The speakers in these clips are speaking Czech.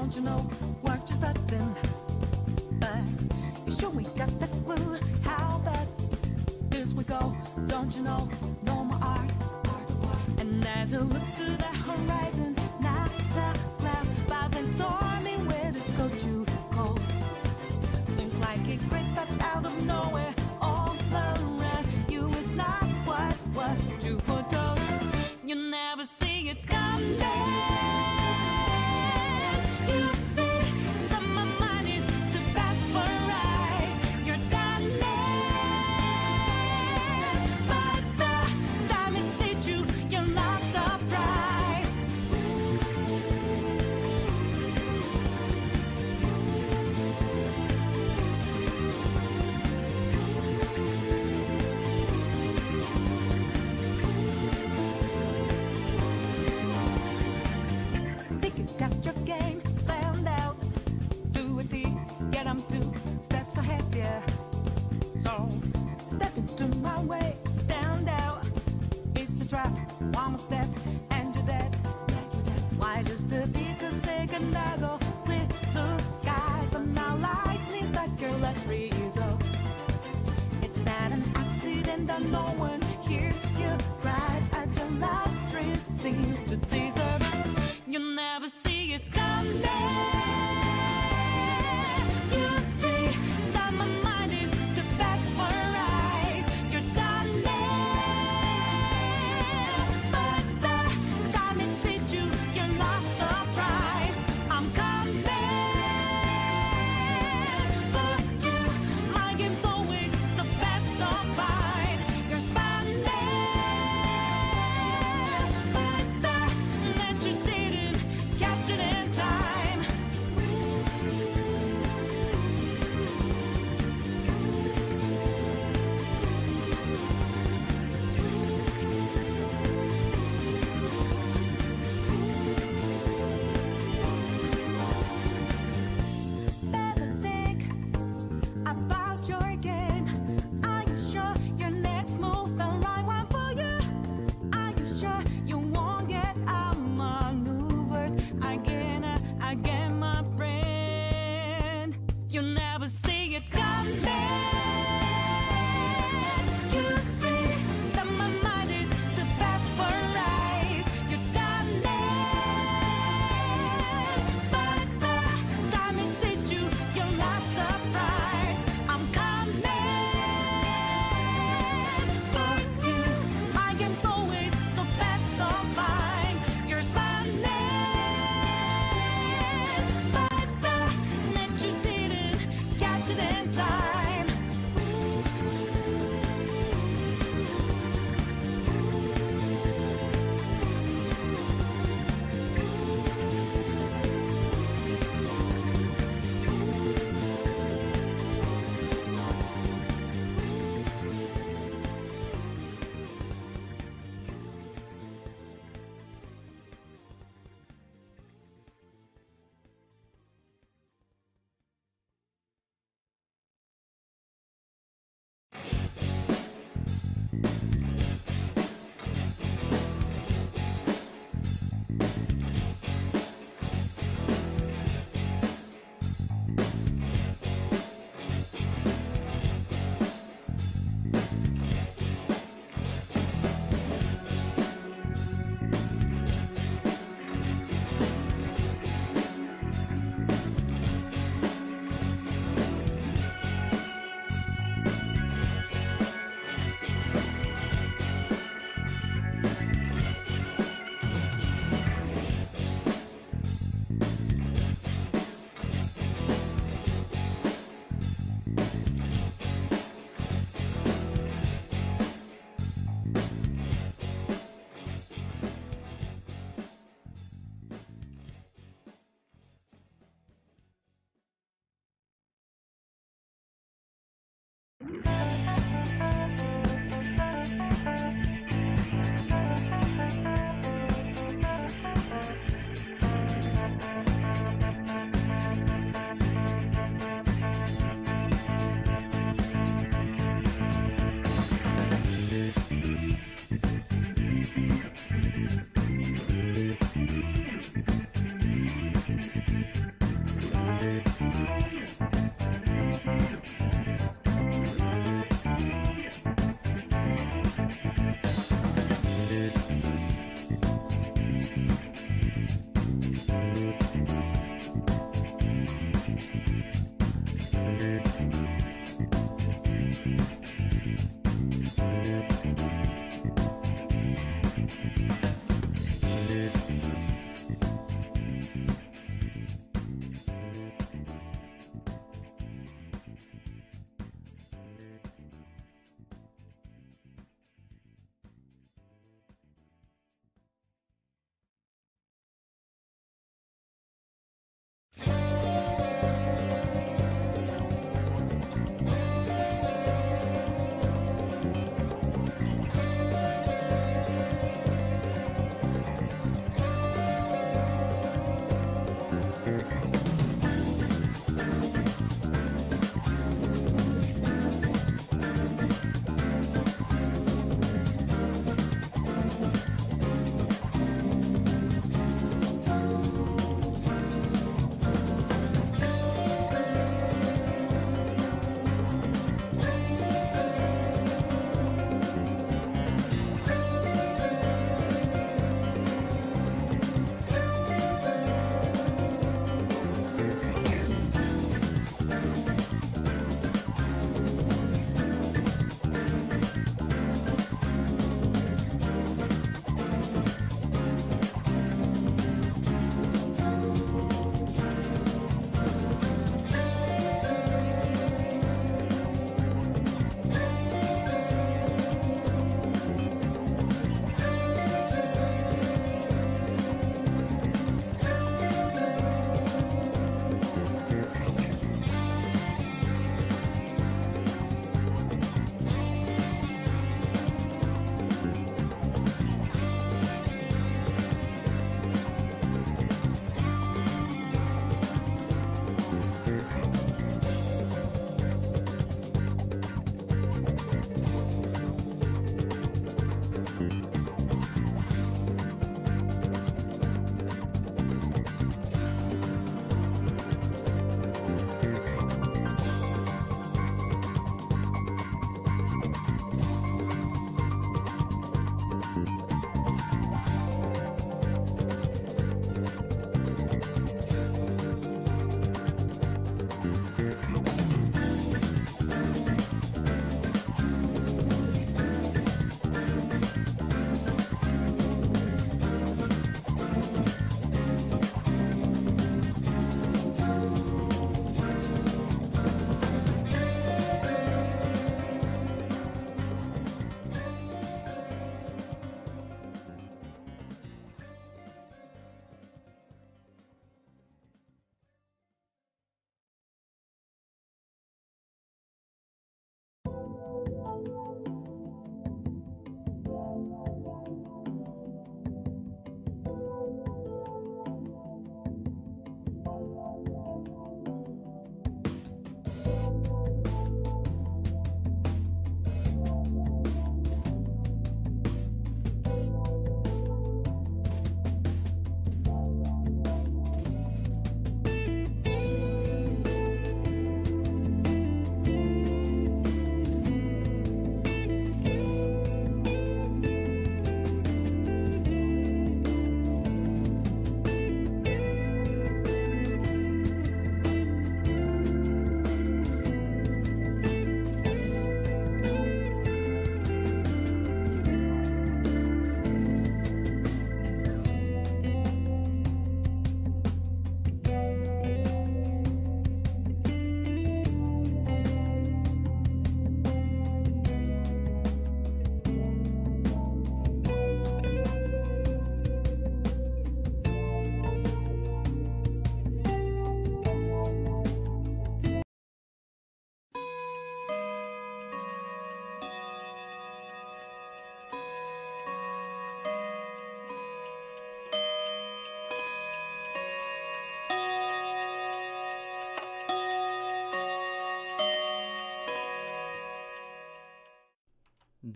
don't you know what you're starting? But you sure we got that clue how that this we go, don't you know? No more art. And as you look to the horizon, not a cloud, but then stormy with it's cold too cold. Seems like it crept up out of nowhere, all around you is not what you foretold. You never see it coming. You see that my mind is too fast for eyes. You're done, but the time it hit you, you're not surprised. Think you got your game planned out. Do a D, get 'em 2 steps ahead, yeah. So step into my way, stand out. It's a trap, one more step, and you're dead. Why just a bigger second ago? Clear blue skies, but now lightning struck your last result. It's not an accident that no one hears you cries at your last dream seems to deserve. You never see it coming. You see that my mind is too fast for eyes. You're done, but the time it hit you, you're not surprised. I'm coming for you. My game's always so fast, so fine. You're spanning, but the net you didn't catch it in time. Better think about your game. Are you sure your next move's the right one for you? Are you sure you won't get outmaneuvered again, my friend? You never see it coming. You see that my mind is too fast for eyes. You're done, but the time it hit you, you're not surprised. I'm coming for you. My game's always so fast, so fine. You're spanning, but the net you didn't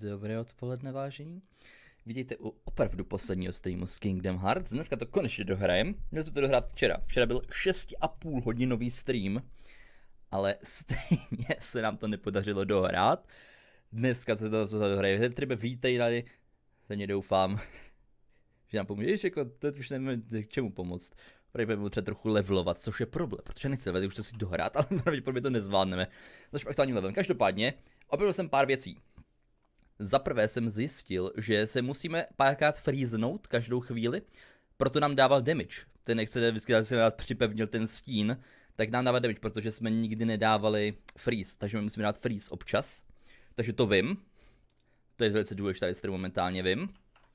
Dobré odpoledne, vážení. Vítejte u opravdu posledního streamu z Kingdom Hearts. Dneska to konečně dohrajem. Měli jsme to dohrát včera. Včera byl 6,5 hodinový stream, ale stejně se nám to nepodařilo dohrát. Dneska se to dohraje. Třeba vítej tady. Stejně doufám, že nám pomůžeš, jako to už nevím, k čemu pomoct. Právě budeme třeba trochu levelovat, což je problém, protože nechci levelit, už to si dohrát, ale pravděpodobně to nezvládneme. Začnu aktuální level. Každopádně, objevil jsem pár věcí. Za prvé jsem zjistil, že se musíme párkrát freezenout každou chvíli, proto nám dával damage. Ten nechce vždycky, když se nás připevnil ten stín, tak nám dává damage, protože jsme nikdy nedávali freeze, takže my musíme dát freeze občas. Takže to vím. To je velice důležitá věc, kterou momentálně vím.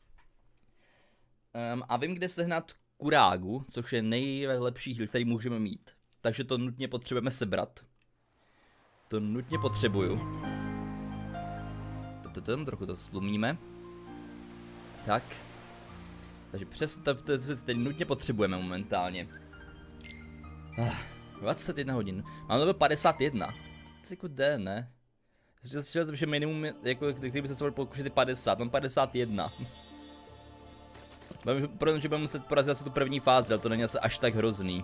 A vím, kde sehnat kurágu, což je nejlepší heal, který můžeme mít. Takže to nutně potřebujeme sebrat. To nutně potřebuju. Trochu to slumíme. Tak. Takže přesně to teď nutně potřebujeme momentálně. 21 hodin. Mám to 51. To jako jde, ne? Slyšel jsem, že minimum, jako, který by se mohl pokušit je 50. Mám 51. Protože budeme muset porazit asi tu první fázi, ale to není asi až tak hrozný.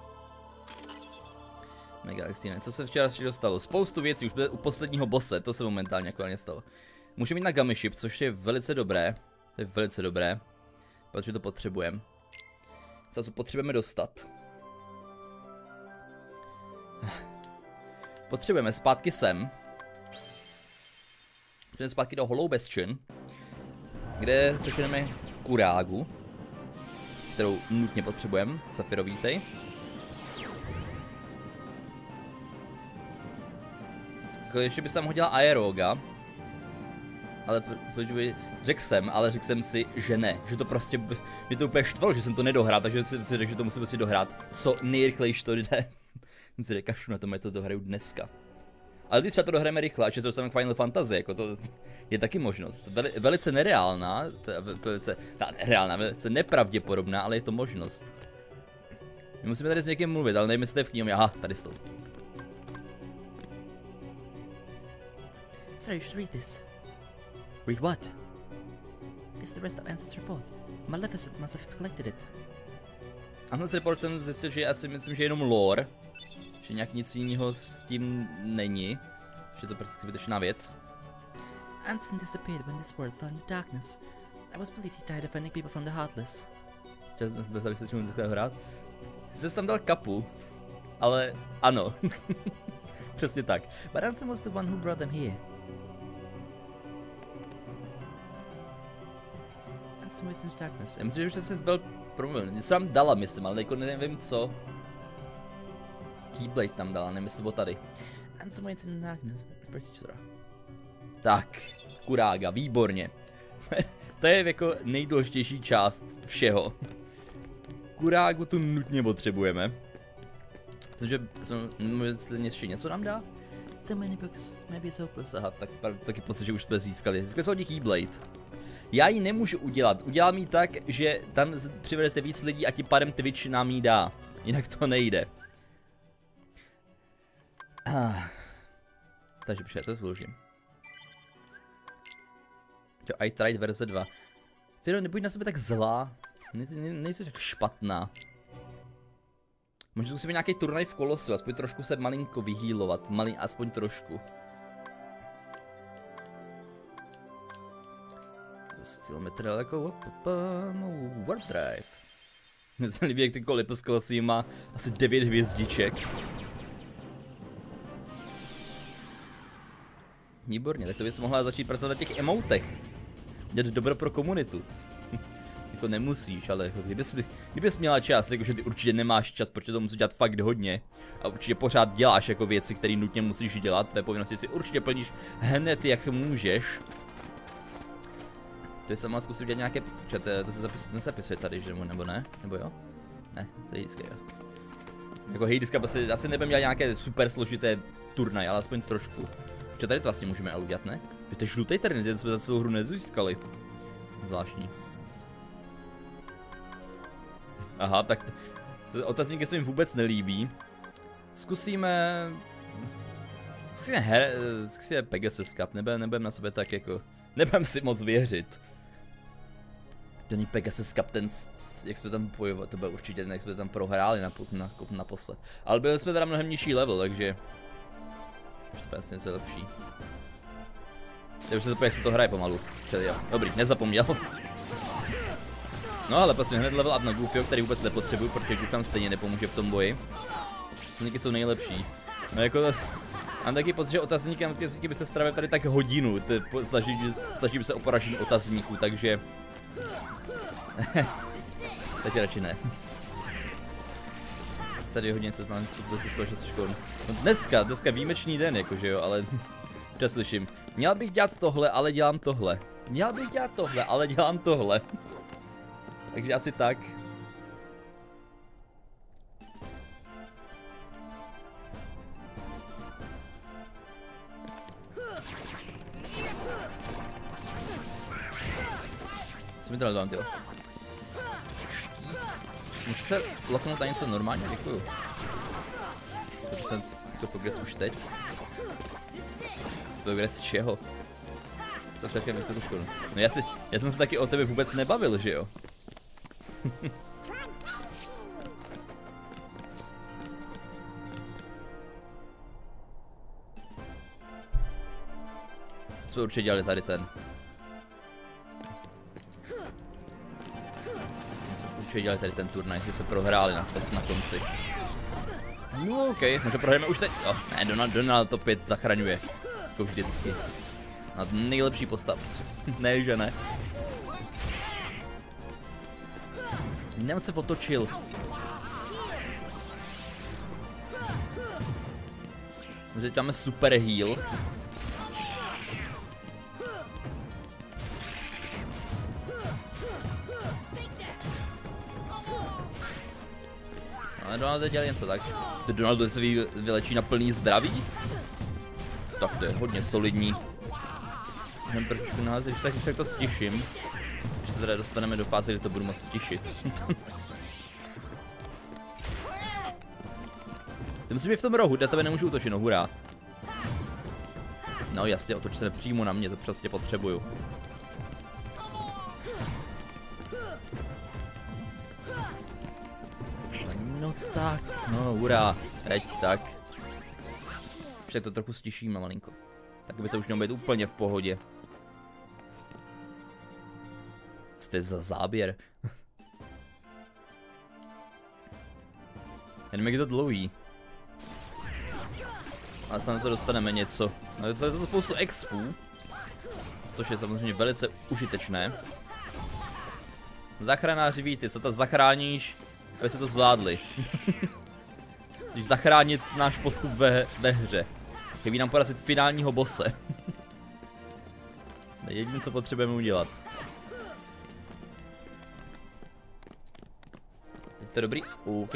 Megalaxy, co se včera dostalo? Spoustu věcí, už bude u posledního bosse, to se momentálně aktuálně stalo. Můžeme jít na Gummy Ship, což je velice dobré. To je velice dobré. Protože to potřebujeme. Co potřebujeme dostat? Potřebujeme zpátky sem. Potřebujeme zpátky do Hollow Bastion, kde seženeme kurágu, kterou nutně potřebujeme. Safirovítej. Ještě by se tam hodila Aeroga. Ale řekl jsem si, že ne. Že to prostě, mě to úplně štvalo, že jsem to nedohrál, takže si řekl, že to musím si dohrát. Co nejrychlejší to jde. Jsem si řekl, kašlu na tom, to dohraju dneska. Ale když třeba to dohrajeme rychle, až se dostaneme k Final Fantasy, jako to je taky možnost. Velice nereálná, velice nepravděpodobná, ale je to možnost. My musíme tady s někým mluvit, ale nevím, jestli to je v knihovně. Aha, tady jsou. Sorry, you should read this. Read what? It's the rest of Ansys report. Maleficent must have collected it. Ansys report jsem zjistil, že asi myslím, že jenom lore. Že nějak nic jiného s tím není. Že to je prostě zbytečná věc. Ansem disappeared when this world fell into darkness. I was believed he died defending people from the Heartless. Bez aby se čemu dneska hrát. Jsi tam dal kapu, ale ano. Přesně tak. But Ansem was the one who brought them here. Ansem was in darkness. Já myslím, že už jsi byl promluvil. Něco tam dala, myslím, ale jako nevím co. Keyblade tam dala, nevím, jestli to bylo tady. Ansem was in darkness. Tak, kurága, výborně. To je jako nejdůležitější část všeho. Kurágu tu nutně potřebujeme. Protože ještě něco nám dá? So many books, maybe it's hopeless. Aha, tak taky pocit, že už jsme získali. Získali jsme hodně Keyblade. Já ji nemůžu udělat. Udělám ji tak, že tam přivedete víc lidí a tím pádem Twitch nám ji dá. Jinak to nejde. Takže přijde, to zložím. I tried verze 2. Ty nebuď na sebe tak zlá. Nejsi tak špatná. Možná zkusíme nějaký turnaj v Kolosu, aspoň trošku se malinko vyhýlovat. Aspoň trošku. Stylometr jako Warp Drive. Mně se líbí, jak ty Kolipus Colosseum má asi 9 hvězdiček. Výborně, tak to bys mohla začít pracovat na těch emotech. Dělat dobro pro komunitu. Jako nemusíš, ale jako kdybys měla čas, jakože ty určitě nemáš čas, protože to musíš dělat fakt hodně. A určitě pořád děláš jako věci, které nutně musíš dělat. Tvé povinnosti si určitě plníš hned jak můžeš. To je sama zkusit dělat nějaké, to se nezapisuje tady, že nebo ne? Nebo jo? Ne, to je Heidiska, jo. Jako Heidiska asi nebudeme dělat nějaké super složité turnaje, ale aspoň trošku. Čo tady to vlastně můžeme ale udělat, ne? Vy jste žlutej tady, ten jsme za celou hru nezískali. Zvláštní. Aha, tak otazník se mi vůbec nelíbí. Zkusíme Pegasus Cup, nebudeme na sebe tak jako Nebudem si moc věřit. Ten Pegasus Captain, jak jsme tam bojovali, to bylo určitě ten, jak jsme tam prohráli naposled. Ale byli jsme teda mnohem nižší level, takže... Už to vlastně něco lepší. Já už se to jak se to hraje pomalu. Čili jo, dobrý, nezapomněl. No ale prostě hned level up na Goofyho, který vůbec nepotřebuju, protože Goofy tam stejně nepomůže v tom boji. Otazníky jsou nejlepší. No jako... Mám taky pocit, že otazníky by se strávil tady tak hodinu. Snažím se o poražení otazníků, takže... Teď radši ne. Za 2 hodiny se mám si společnost se školou. No dneska výjimečný den, jakože jo, ale... Přeslyším. Měl bych dělat tohle, ale dělám tohle. Měl bych dělat tohle, ale dělám tohle. Takže asi tak. Co mi to nedám, tyjo? Štít. Můžu se loknout na něco normálně? Děkuju. To jsem progres už teď. Progres z čeho? To také vysokou školu. No já jsem se taky o tebe vůbec nebavil, že jo? Jsme určitě dělali tady ten. Jsme určitě dělali tady ten turnaj, že se prohráli na konci. No ok, možná prohrajeme už teď. Oh, ne, Donald to 5 zachraňuje. Jako vždycky. Na nejlepší postav. Ne, že ne. Nemám se otočil. Teď máme super heal. Ale Donald dělá něco tak. Donald se vylečí na plný zdraví. Tak to je hodně solidní. Můžeme trošku naházet, když tak to stiším. Když se teda dostaneme do fáze, kdy to budu moct stišit. Ty musíš být v tom rohu, já tebe nemůžu útočit, no hurá. No jasně, otoč se přímo na mě, to prostě potřebuju. No tak, no hurá, teď tak. Už to trochu stišíme malinko. Tak by to už mělo být úplně v pohodě. Co to je za záběr? Jenom jak je to dlouhý. Ale snad na to dostaneme něco. No, je to spoustu expů. Což je samozřejmě velice užitečné. Zachranáři víte, co to zachráníš, aby se to zvládli. Chceš zachránit náš postup ve hře. Chybí nám porazit finálního bosse. To je jediné, co potřebujeme udělat. Teď to dobrý? OK.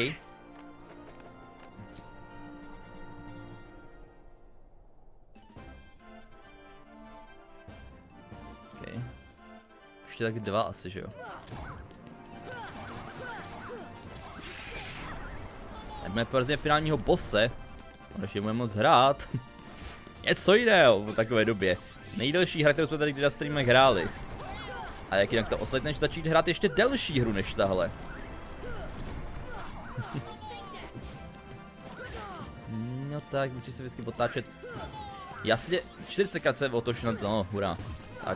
OK. Ještě tak 2 asi, že jo? Budeme porazit finálního bosse. Ještě budeme moc hrát. Něco jiného v takové době. Nejdelší hra, kterou jsme tady kdy na streamech hráli. A jak jinak to ostatně, než začít hrát ještě delší hru než tahle. No tak, musíš se vždycky otáčet. Jasně, 40krát se otočil, no hurá. Tak.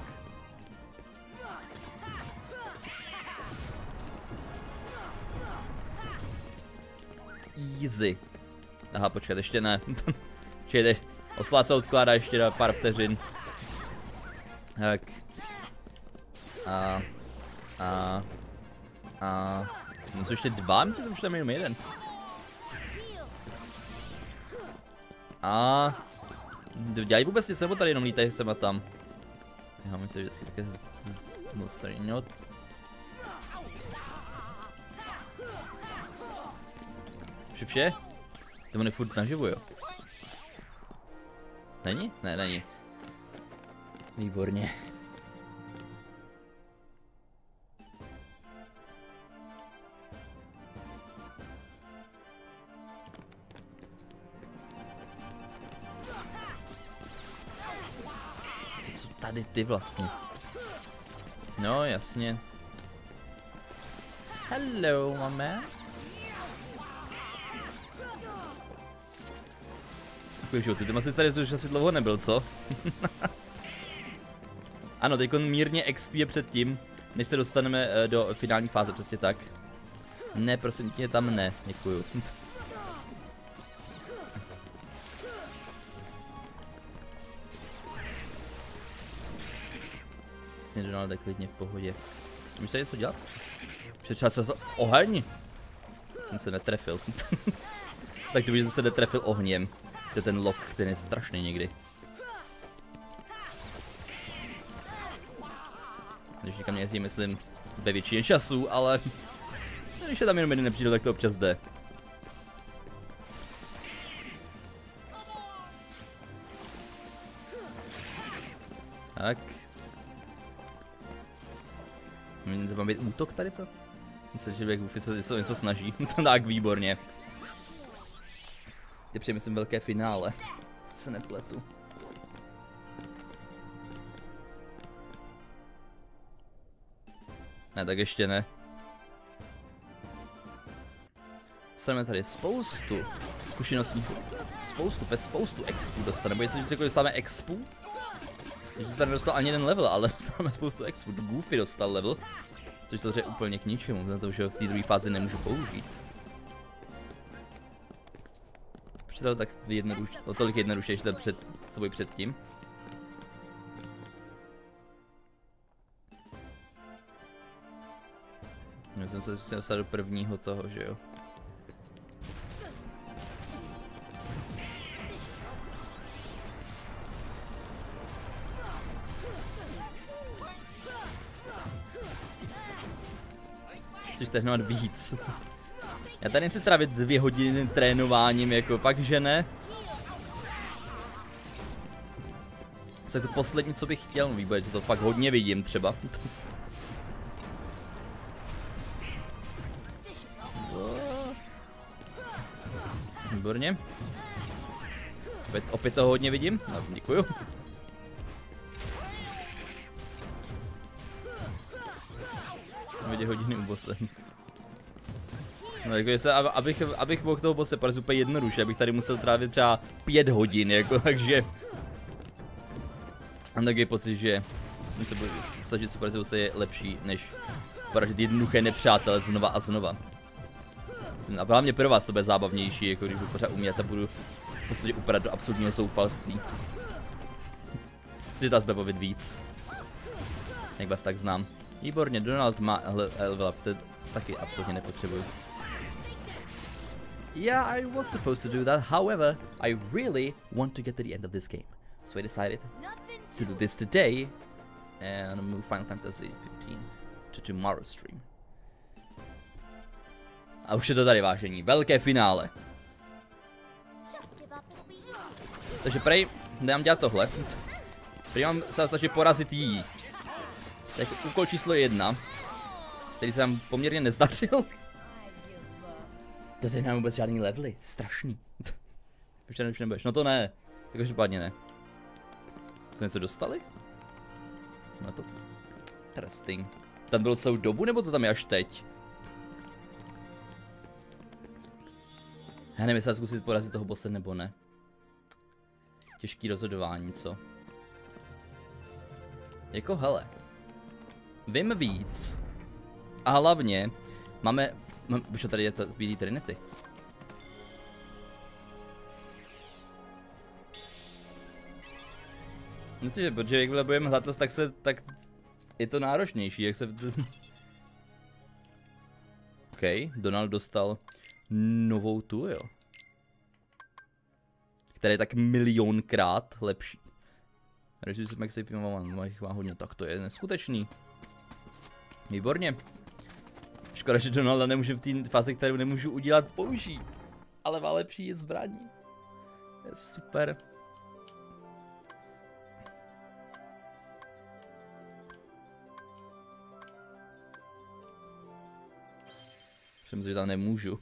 Easy. Aha, počkat, ještě ne. Čejde, oslát se odkládá ještě na pár vteřin. Tak. No co ještě 2? Myslím, že už tam jenom 1. Dělají vůbec něco, nebo tady jenom lítají sem a tam? Já myslím, že vždycky také no. Vše? To on je furt naživu, jo? Není? Ne, není. Výborně. tady ty vlastně. No, jasně. Hello, mame. Děkuji, ty tam asi tady už asi dlouho nebyl, co? Ano, teď mírně XP je před tím, než se dostaneme do finální fáze, přesně tak. Ne, prosím tě, tam ne, děkuju. Vlastně Donald je klidně v pohodě. Můžeš tady něco dělat? Přečas se oheň! Jsem se netrefil. Tak to že se netrefil ohněm. To je ten lock, ten je strašný někdy. Když někam jezdím, myslím, ve většině času, ale když je tam jenom jeden nepřijde, tak to občas jde. Tak. To má být útok tady to? Myslím, že Goofy se něco snaží. Tak výborně. Teď přemyslím velké finále. Se nepletu. Ne, tak ještě ne. Dostaneme tady spoustu zkušeností. Spoustu expů dostaneme. Bojí se, že dostáváme expů? Takže se tady nedostal ani jeden level, ale dostáváme spoustu expů. Goofy dostal level. Což se je úplně k ničemu, protože ho v té druhé fázi nemůžu použít. Proč to tak jednoduše, tolik jednodušší, než před sebou předtím? Já jsem se dostal do prvního toho, že jo? Chceš trénovat víc. Já tady nechci trávit 2 hodiny trénováním, jako fakt, že ne. To je to poslední, co bych chtěl, no výborně, to fakt hodně vidím třeba. Výborně. Opět toho hodně vidím, no, děkuju. Vidě hodiny u bose. No jako se, abych mohl toho bose porazit úplně jednoduše, abych tady musel trávit třeba 5 hodin, jako, takže... Mám takový pocit, že se snažit se porazit bose je lepší, než porazit jednoduché nepřátele znova a znova. A hlavně pro vás to bude zábavnější, jako když budu pořád umět a budu v podstatě upadat do absolutního zoufalství. Chci, že vás bude bavit víc. Jak vás tak znám. Výborně, Donald má level up, to taky absolutně nepotřebuju. Yeah, I was supposed to do that, however, I really want to get to the end of this game. So I decided to do this today and move Final Fantasy 15 to tomorrow's stream. A už je to tady, vážení, velké finále. Takže prej, nemám dělat tohle. Prej mám se snažit porazit jí. Tak úkol číslo 1, který se nám poměrně nezdařil. To tady nemám vůbec žádný levely, strašný. Proč tady už nebudeš? No to ne, takže špatně ne. To něco dostali? No to... Interesting. Tam bylo celou dobu, nebo to tam je až teď? Já nevím, jestli zkusit porazit toho bosse nebo ne. Těžký rozhodování, co? Jako hele. Vím víc. A hlavně máme... Už tady je to z Bílý Trinity. Myslím, že protože jakmile budeme hledat, tak je to náročnější, jak se... OK, Donald dostal novou tu, jo. Která je tak milionkrát lepší. Když si Maxi má hodně, tak to je neskutečný. Výborně. Škoda, že Donalda nemůžu v té fázi, kterou nemůžu udělat, použít. Ale má lepší zbraní. Je super. Myslím, že tam nemůžu.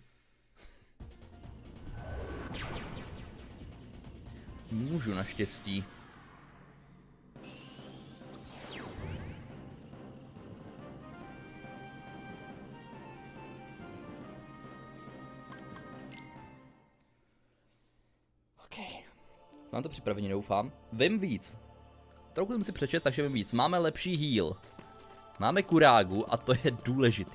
Můžu naštěstí. Mám to připravený, doufám. Vím víc. Trochu jsem si přečet, takže vím víc. Máme lepší heal. Máme kurágu a to je důležitý.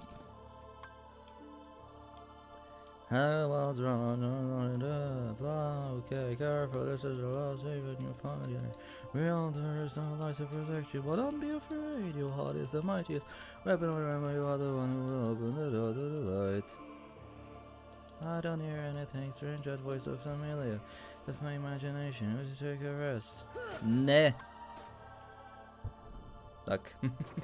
I was running up, okay, careful, this is the last haven you'll find in it. We all there is no light to protect you, but don't be afraid, your heart is the mightiest weapon, remember you are the one who will open the door to the light. I don't hear anything strange, that voice so familiar. If my imagination was to take a rest. Ne. Tak.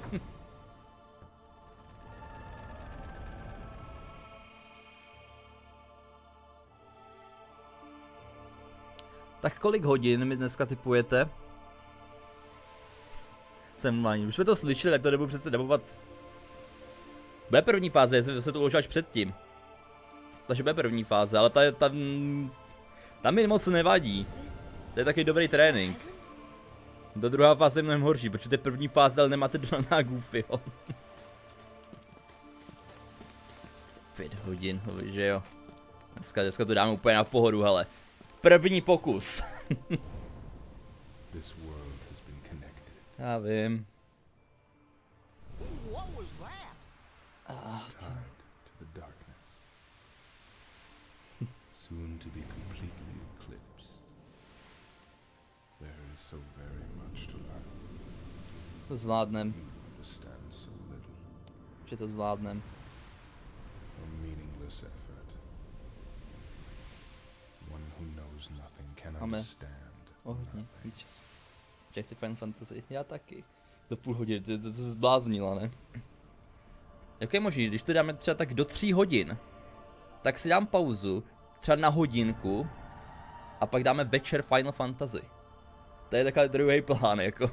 Tak kolik hodin mi dneska typujete? Jsem normální. Už jsme to slyšeli, tak to nebudu přece dabovat. Bude první fáze, já se to uložil až předtím. Takže bude první fáze, ale tam mi moc nevadí. To je taky dobrý trénink. Do druhá fáze je mnohem horší, protože to je první fáze, ale nemáte dodaná goofy, jo. 5 hodin, že jo. Dneska to dáme úplně na pohodu, hele. První pokus. Já vím. Soon to be completely eclipsed. There is so very much to learn. To zvládnem. You understand so little. Že to zvládnem. A meaningless effort. One who knows nothing can understand Hodně, víc času. Ček si Final Fantasy, já taky. Do půl hodiny, to se zbláznila, ne? Jak je možný, když to dáme třeba tak do 3 hodin, tak si dám pauzu, třeba na hodinku, a pak dáme večer Final Fantasy. To je takový druhý plán, jako.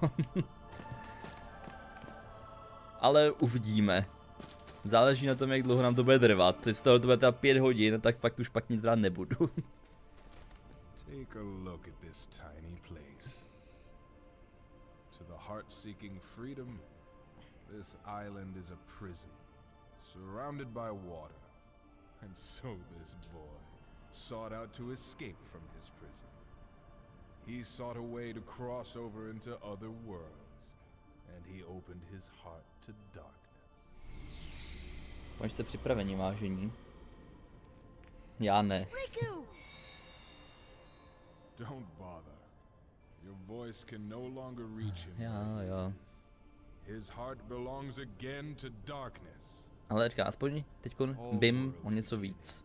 Ale uvidíme. Záleží na tom, jak dlouho nám to bude trvat. Jestli z toho to bude teda 5 hodin, tak fakt už pak nic brát nebudu. Take a look at this tiny place. To the heart-seeking freedom, this island is a prison, surrounded by water. And so this boy sought out to escape from his prison. He sought a way to cross over into other worlds, and he opened his heart to darkness. Máš se připraveni, vážení? Já ne. Don't bother. Your voice can no longer reach him. Já. His heart belongs again to darkness. Ale říká, aspoň teďkon bim o něco víc.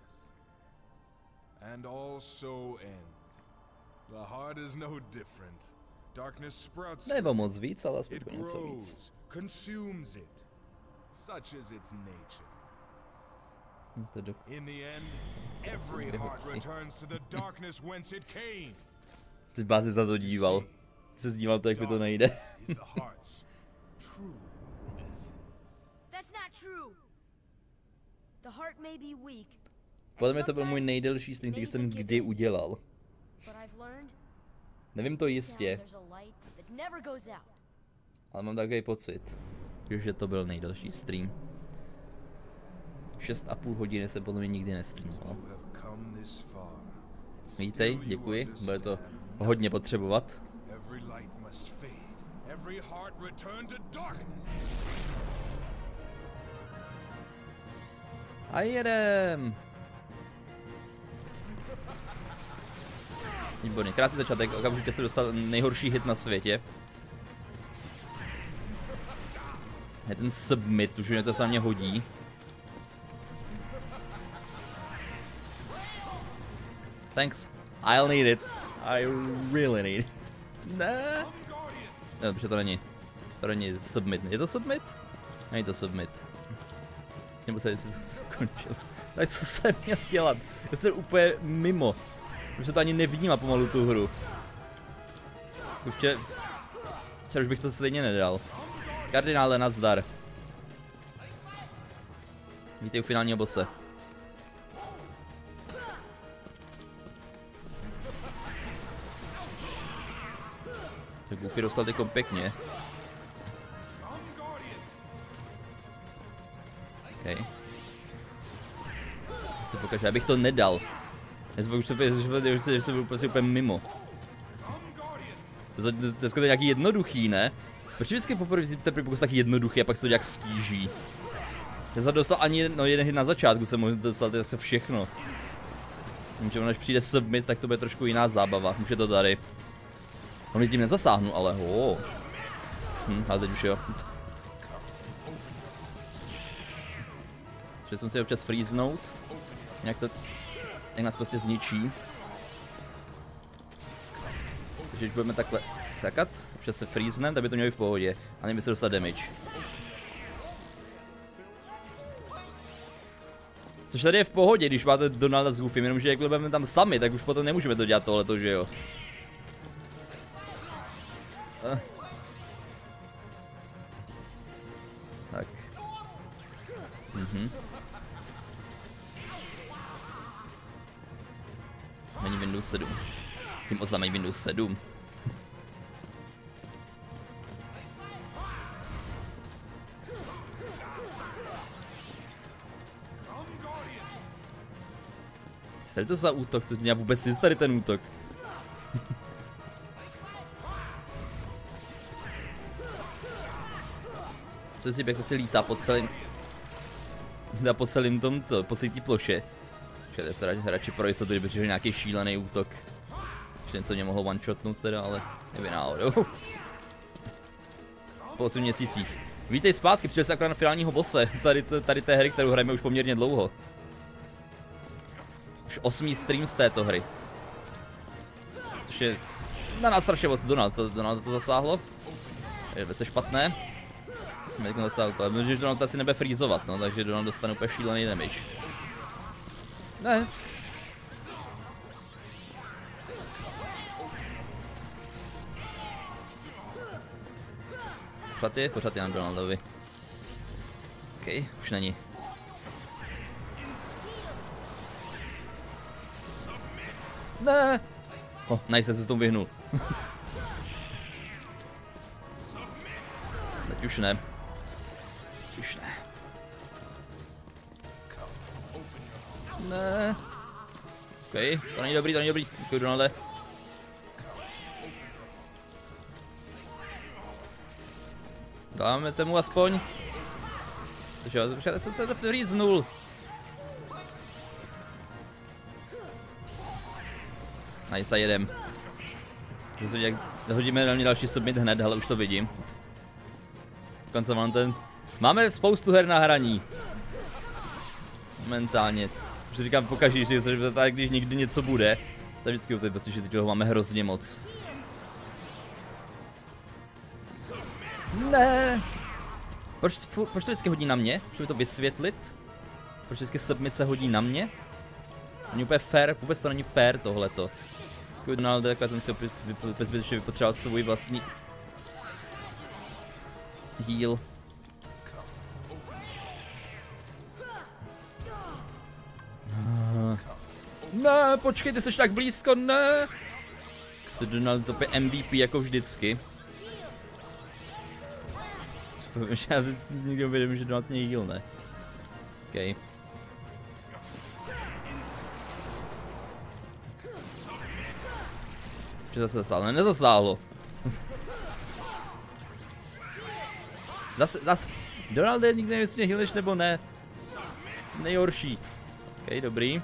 And also end. The heart is no different. Darkness sprouts. Nebo moc víc, ale aspoň It o něco víc. grows, consumes it. Such is its nature. In the end, every heart returns to the darkness whence it came. Ty bás se za to díval. Se zdíval to, jak mi to nejde. That's not true. The heart may be weak. Podle mě to byl můj nejdelší stream, který jsem kdy udělal. Nevím to jistě, ale mám takový pocit, že to byl nejdelší stream. 6,5 hodiny se podle mě nikdy nestreamoval. Vítej, děkuji, bude to hodně potřebovat. A jedem! Výborně, krásný začátek, okamžitě se dostal nejhorší hit na světě. Je ten submit, už mě to se na mě hodí. Thanks, I'll need it. I really need it. Ne. No, protože to není submit. Je to submit? Není to submit. Nebo se skončil. Tak co jsem měl dělat? Já jsem úplně mimo. Už se to ani nevnímá pomalu tu hru. Už bych to stejně nedal. Kardinále, nazdar. Vítej u finálního bosse. Tak Goofy dostal teďkom pěkně. Okay. Si pokažu, abych to nedal. Já jsem už že jsem byl prostě úplně mimo. To je skoro nějaký jednoduchý, ne? Proč vždycky poprvé teprve pokus tak jednoduchý a pak se to nějak stíží? Já jsem dostal ani jeden hit na začátku, jsem mohl dostat zase všechno. Že až přijde submit, tak to bude trošku jiná zábava, už je to tady. On tím nezasáhnu, ale ale teď už jo. Že jsem si občas freeznout. Jak nás prostě zničí. Takže když budeme takhle sakat, občas se freeznem, tak by to mělo být v pohodě. A nevím, by se dostat damage. Což tady je v pohodě, když máte Donalda s Goofym, jenomže jakhle budeme tam sami, tak už potom nemůžeme to dělat tohleto, že jo. Tak. Není Windows 7. Tím oznámejí Windows 7. Co je to za útok? To mě vůbec nic tady ten útok. Co si jako si lítá po celém tomto, po celé té ploše. Čili se radši pro jistotu, kdyby přišel nějaký šílený útok. Že něco mě mohlo one-shotnout teda, ale nevím náhodou. Po 8 měsících. Vítej zpátky, přišel se akorát na finálního bosse. Tady té hry, kterou hrajeme už poměrně dlouho. Už 8. stream z této hry. Což je na nás strašně moc. Donald to zasáhlo. Je velice špatné. Zasáhlo to, ale Donald to asi nebude freezovat, no, takže Donald dostane úplně šílený damage. Ne. Pořád je na Donaldovi. OK, už není. Ne. Nice, se s tomu vyhnul. Teď už ne. Ne. OK, to není dobrý. Děkuji, Donalde. Dáme tomu aspoň. Takže já jsem se říznul. Nice, a jedem. Hodíme na mě další submit hned, ale už to vidím. Dokonce mám ten... Máme spoustu her na hraní. Momentálně. Už říkám pokaždé, že tak, když někdy něco bude, tak vždycky úplně prostě, že teď toho máme hrozně moc. Ne. Proč to vždycky hodí na mě? Můžu to vysvětlit? Proč vždycky submit se hodí na mě? Není úplně fair, vůbec to není fair tohleto. Donald, jak jsem si opět zbytečně vypotřeboval svůj vlastní heal. Ne, počkej, ty jsi tak blízko, ne! To Donald to je MVP jako vždycky. Já nikdy uvědomím, že Donald mě heal, ne? OK. Že zase zasáhlo, nezasáhlo. Zase. Donald je nikdy nevím, jestli mě healneš nebo ne. Nejhorší. OK, dobrý.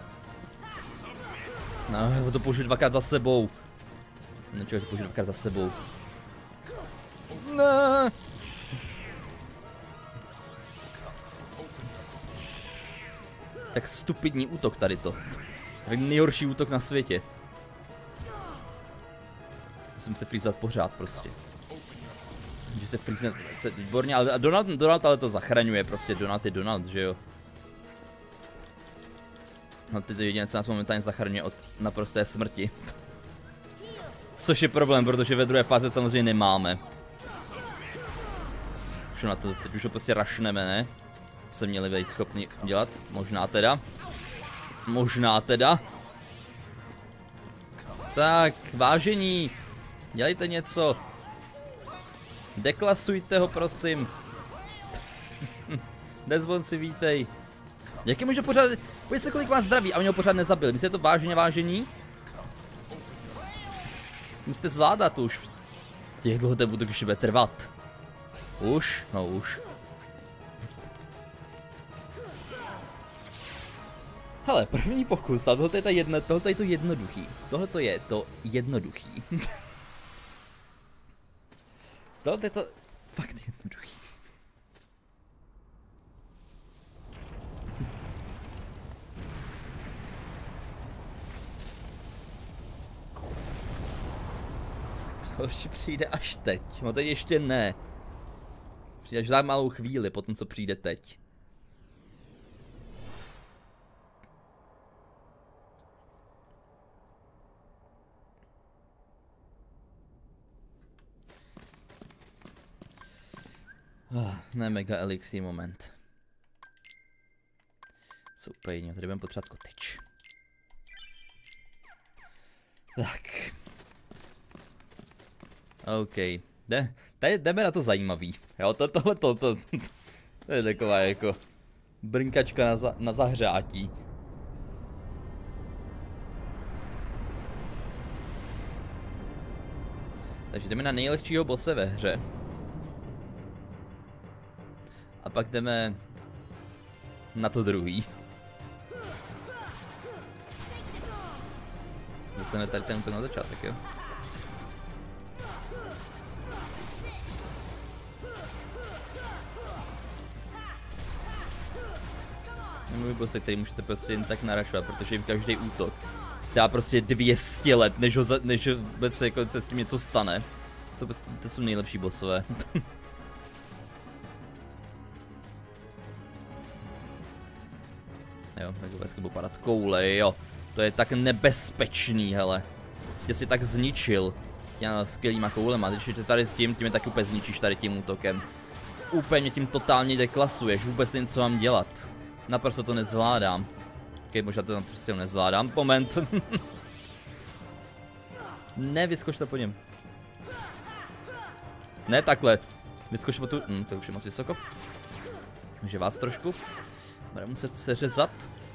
No, to použiju dvakrát za sebou. Nečeho, že použiju dvakrát za sebou. No. Tak stupidní útok tady to. Tak nejhorší útok na světě. Musím se freezovat pořád prostě. Že se freeze výborně, ale Donald ale to zachraňuje prostě, Donald je Donald, že jo. No ty to jediné, co nás momentálně zachraňuje od naprosté smrti. Což je problém, protože ve druhé fázi samozřejmě nemáme. Už na to, teď už to prostě rašneme, ne? Se měli být schopni dělat, možná teda. Tak, vážení, dělejte něco. Deklasujte ho, prosím. Desvonci, vítej. Jak je možná pořád, pojď se kolik vás zdraví a oni ho pořád nezabili, myslíte to vážně vážení? Musíte zvládat už. Jak dlouho ten útok ještě bude trvat? Už? No už. Hele, první pokus, ale tohle je to jednoduchý. Tohle to je to jednoduchý. Tohle je to fakt jednoduchý. To ještě přijde až teď. No teď ještě ne. Přijde až za malou chvíli po tom, co přijde teď. Ne mega elixir moment. Super, tady budeme potřebovat kotyč. Tak. OK. Jdeme na to zajímavý. Jo, to je taková jako brnkačka na zahřátí. Takže jdeme na nejlehčího bosse ve hře. A pak jdeme na to druhý. Zase tady ten útok na začátek, jo? Nemluví bossy, který můžete prostě jen tak narašovat, protože jim každý útok dá prostě 200 let, než vůbec jako se s tím něco stane. To jsou nejlepší bossové. Jo, tak vůbec budu padat koule, jo. To je tak nebezpečný, hele. Tě si tak zničil. Já skvělýma koulema, když je tady s tím je taky úplně zničíš tady tím útokem. Úplně tím totálně deklasuješ, vůbec nevím, co mám dělat. Naprosto to nezvládám. Ok, možná to naprosto nezvládám, moment. Ne, vyskoč to po něm. Ne takhle. Vyskoč po tu, to už je moc vysoko. Takže vás trošku. Bude muset seřezat.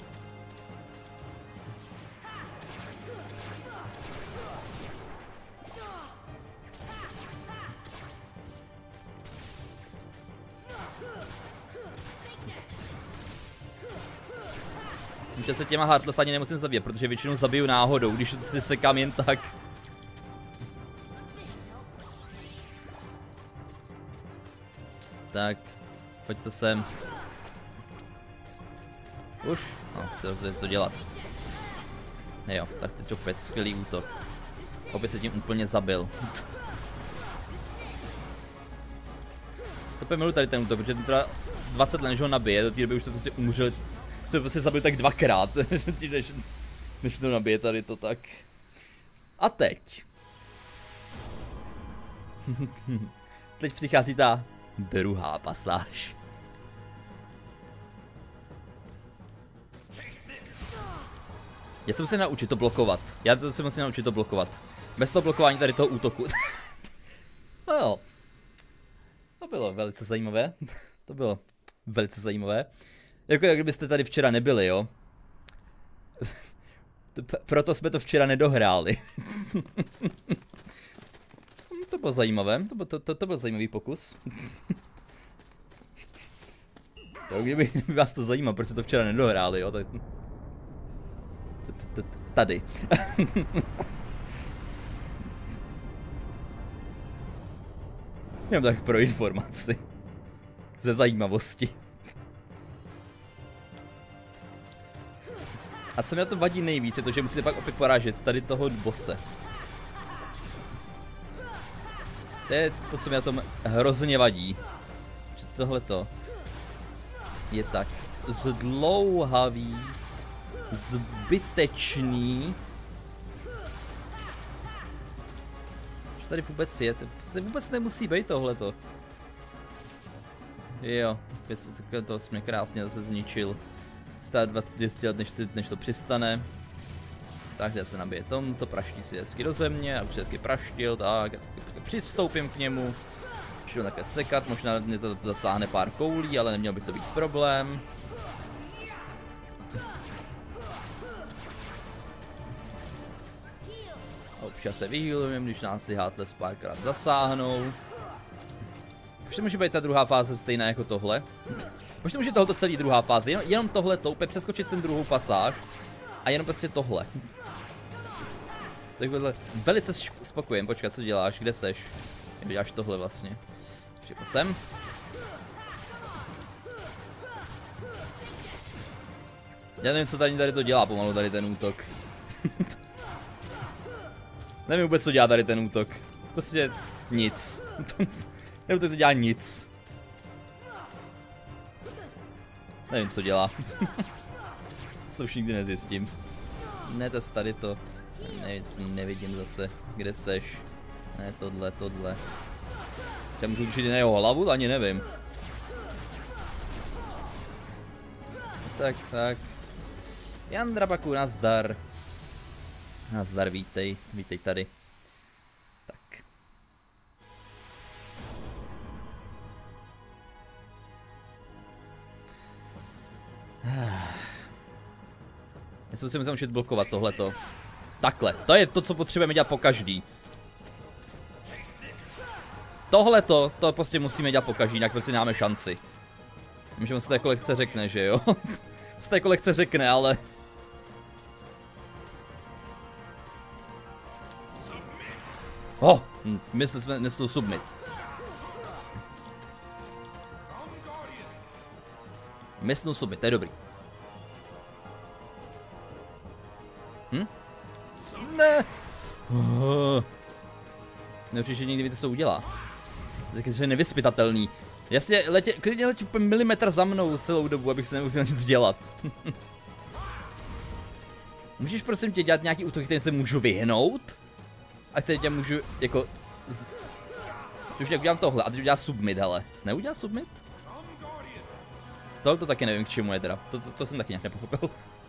Víte, se těma Heartless ani nemusím zabít, protože většinou zabiju náhodou, když si sekám jen tak. Tak, pojďte sem. Už? No, to je co dělat. Jo, tak teď opět skvělý útok. Opět se tím úplně zabil. To miluji tady ten útok, protože ten teda 20 let, než ho nabije, do té doby už to prostě umřel. Se prostě zabil tak dvakrát, než to nabije tady to tak. A teď. Teď přichází ta druhá pasáž. Já se musím naučit to blokovat. Já se musím naučit to blokovat. Bez toho blokování tady toho útoku. No, to bylo velice zajímavé. To bylo velice zajímavé. Jako kdybyste tady včera nebyli, jo. Proto jsme to včera nedohráli. To bylo zajímavé, to byl zajímavý pokus. Kdyby vás to zajímalo, proč jste to včera nedohráli, jo, tak... Tady. Jenom tak pro informaci. Ze zajímavosti. A co mi na tom vadí nejvíc, je to, že musíte pak opět porážet tady toho bosse. To je to, co mi na tom hrozně vadí. Že tohleto je tak zdlouhavý, zbytečný. Že tady vůbec je, to vůbec nemusí být tohleto. Jo, to jsi mě krásně zase zničil. Stát 200 let, než to přistane. Tak já se nabije to praští si hezky do země a už hezky praštil, tak já taky přistoupím k němu. Můžu také sekat, možná mě to zasáhne pár koulí, ale neměl by to být problém. OK. Včas se vyhýlujeme, když nás ty Heartless párkrát zasáhnou. Proč to může být ta druhá fáze stejná jako tohle? Proč to může tohoto celý druhá fáze? Jenom tohle to, úplně přeskočit ten druhou pasáž a jenom prostě tohle. Takhle velice spokojen, počkat, co děláš, kde seš? Děláš tohle vlastně. Přijď sem. Já nevím, co tady to dělá pomalu, tady ten útok. Nevím vůbec, co dělá tady ten útok. Prostě nic. Nebo to dělá nic. Nevím, co dělá. To už nikdy nezjistím. Ne, to tady to. Nic nevidím zase. Kde seš? Ne, tohle. Já můžu učit na jeho hlavu? Ani nevím. Tak. Jandrabaku, nazdar. Nazdar, vítej tady. Tak. Já se musím naučit blokovat tohleto. Takhle, to je to, co potřebujeme dělat po každý. Tohleto, to prostě musíme dělat po každý, jinak prostě nemáme šanci. Vím, že on se to jako lehce řekne, že jo? Se to jako lehce řekne, ale... Myslel submit. Myslel submit, to je dobrý. Ne! Neurčitě někdy víte, co udělá. Takže je nevyspytatelný. Jasně, klidně letí milimetr za mnou celou dobu, abych se nemohl nic dělat. Můžeš prosím tě dělat nějaký útok, který se můžu vyhnout? A teď tě můžu jako... Už jak udělám tohle a teď udělá submit, hele. Neudělá submit? Tohle to taky nevím, k čemu je teda. To jsem taky nějak nepochopil.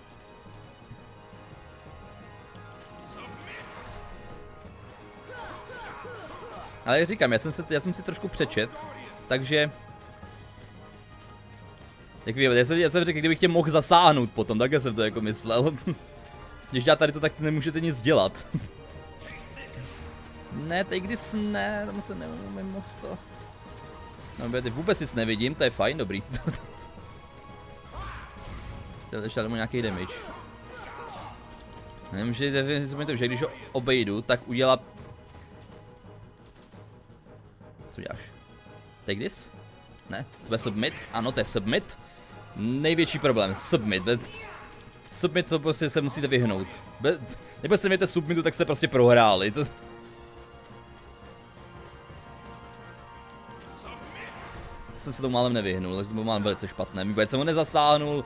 Ale jak říkám, já jsem si trošku přečet, takže... Jak vím, já jsem řekl, kdybych tě mohl zasáhnout potom, tak jsem to jako myslel. Když dělá tady to, tak nemůžete nic dělat. Ne, teď když ne, tam se neumím moc to. No, teď vůbec nic nevidím, to je fajn, dobrý. Ještě dát mu nějaký damage. Nevím, že když ho obejdu, tak udělá... Co děláš? Take this? Ne, to je submit, ano, to je submit. Největší problém, submit. Submit to prostě se musíte vyhnout. Nebo se nevíte submitu, tak jste prostě prohráli. Jsem se tomu málem nevyhnul, takže to bylo málem velice špatné. Vůbec jsem ho nezasáhnul.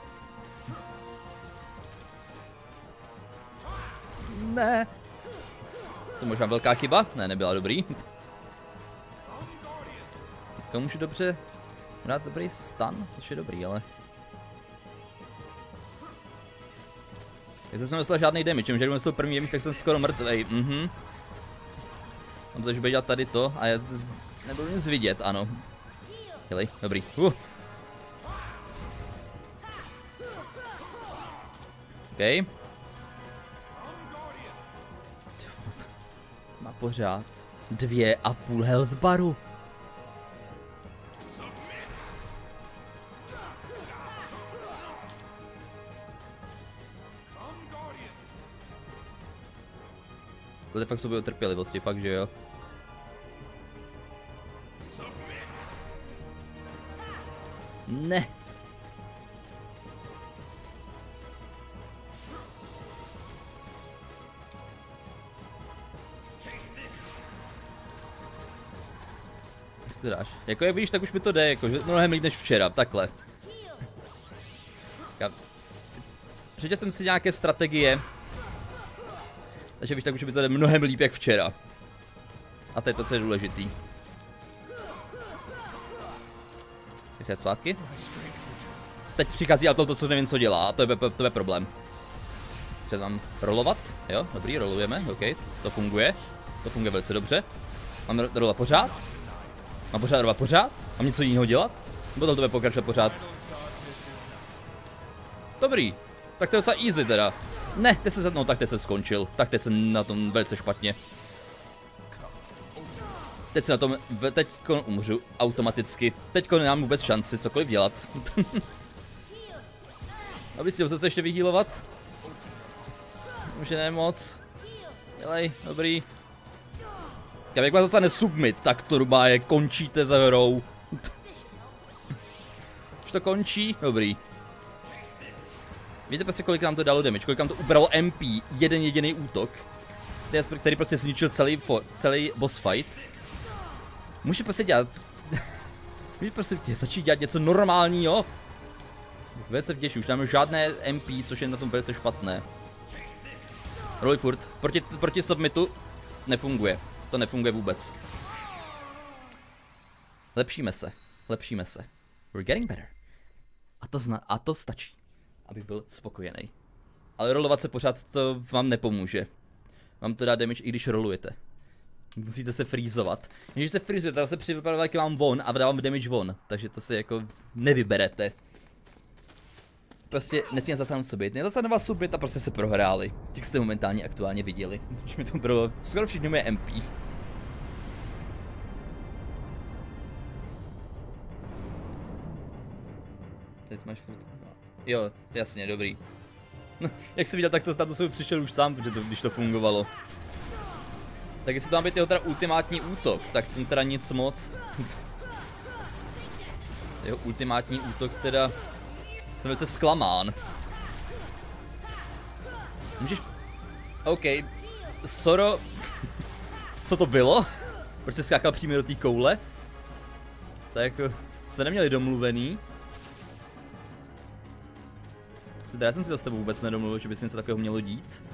Ne. To možná velká chyba? Ne, nebyla dobrý. To můžu dobře dát dobrý stun, což je dobrý, ale... Jestli jsme dostali žádný damage, že kdybych dostal první damage, tak jsem skoro mrtvej, Mám to, že bude dělat tady to a já nebudu nic vidět, ano. Dělej, dobrý. OK. Má pořád 2,5 health baru. To je fakt sobě o trpělivosti, fakt, že jo. Ne. Co to dáš? Jako jak vidíš, tak už mi to jde, jako mnohem líp než včera, takhle. Přečetl jsem si nějaké strategie. Takže víš, tak už mi to jde mnohem líp jak včera. A to je to, co je důležitý. Takže zpátky. Teď přichází auto, co nevím, co dělá, a to je problém. Chci tam rolovat, jo, dobrý, rolujeme, OK, to funguje velice dobře. Mám rolovat pořád? Mám pořád rolovat pořád? Mám něco jiného dělat? Nebo to bude pokračovat pořád? Dobrý, tak to je docela easy teda. Ne, no tak teď jsem skončil. Tak teď jsem na tom velice špatně. Teď se na tom, teď umřu automaticky. Teď nemám vůbec šanci cokoliv dělat. Aby si se ještě vyhýlovat. Už je nemoc. Dělej, dobrý. Jak vás zase nesubmit, tak to rubáje končíte za hrou. Už to končí? Dobrý. Víte prostě, kolik nám to dalo damage, kolik nám to ubralo MP, jeden jediný útok, který prostě zničil celý boss fight. Můžeš prostě dělat... Můžeš prostě začít dělat něco normálního. Velice vděčný, už nemáme žádné MP, což je na tom velice špatné. Roluj furt, proti submitu nefunguje, to nefunguje vůbec. Lepšíme se. We're getting better. A to stačí, abych byl spokojený. Ale rolovat se pořád to vám nepomůže. Vám to dá damage, i když rolujete. Musíte se freezovat. Když se freezujete, tak se připravuje k vám von a dávám damage von. Takže to si jako nevyberete. Prostě nesmíte zasáhnout submit. Nezasáhnout vás submit a prostě se prohráli. Jak jste momentálně aktuálně viděli. Když mi to bylo skoro všichni moje MP. Teď máš furt... Jo, jasně, dobrý. Jak jsem viděl, tak na to jsem přišel už sám, protože když to fungovalo. Tak jestli to má být jeho teda ultimátní útok, tak ten teda nic moc. Jeho ultimátní útok teda... Jsem velice zklamán. Můžeš... OK. Soro... Co to bylo? Proč jsi skákal přímo do té koule? Tak jako... Jsme neměli domluvený. Já jsem si to s tebou vůbec nedomluvil, že by se něco takového mělo dít.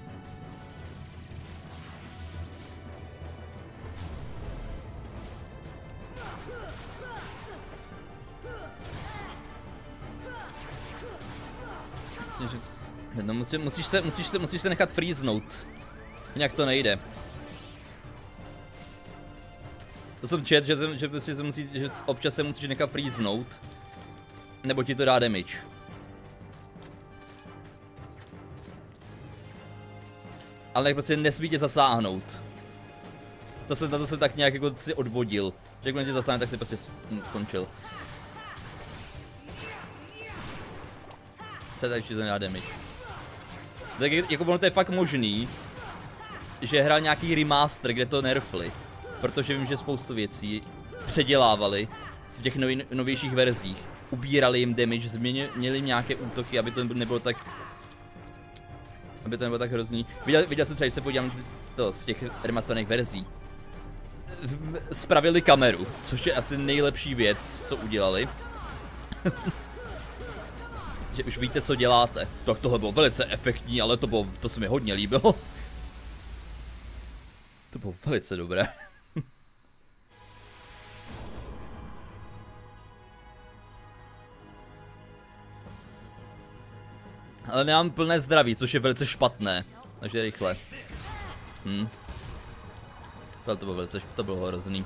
No, musíš se nechat freeznout. Jinak to nejde. To jsem čet, že občas se musíš nechat freeznout. Nebo ti to dá damage. Ale prostě nesmí tě zasáhnout. Na to jsem tak nějak jako si odvodil. Že jak tě zasáhne, tak si prostě skončil. Co tady to nedá damage. Tak jako ono to je fakt možný, že hrál nějaký remaster, kde to nerfli. Protože vím, že spoustu věcí předělávali v těch novějších verzích. Ubírali jim damage, změnili nějaké útoky, aby to nebylo tak hrozný. Viděl jsem třeba, že se podívám z těch remasterných verzí. Spravili kameru, což je asi nejlepší věc, co udělali. Že už víte, co děláte. Tak tohle bylo velice efektní, ale to se mi hodně líbilo. To bylo velice dobré. Ale nemám plné zdraví, což je velice špatné. Takže rychle. To bylo hrozný.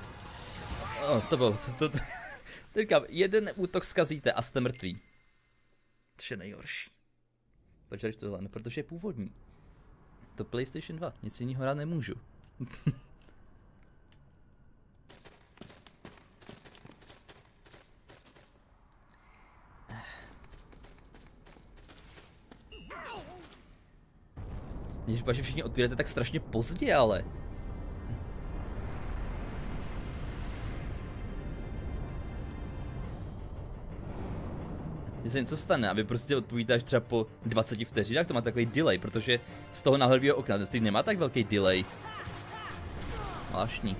Říkám, jeden útok zkazíte a jste mrtví. To je nejhorší. Proč tohle? No, protože je původní. To PlayStation 2, nic jiného hrát nemůžu. Když paši všichni otvíráte tak strašně pozdě, ale. Když se něco stane a vy prostě odpovíte až třeba po 20 vteřinách, to má takový delay, protože z toho náhledového okna ten stream nemá tak velký delay. Zvláštní.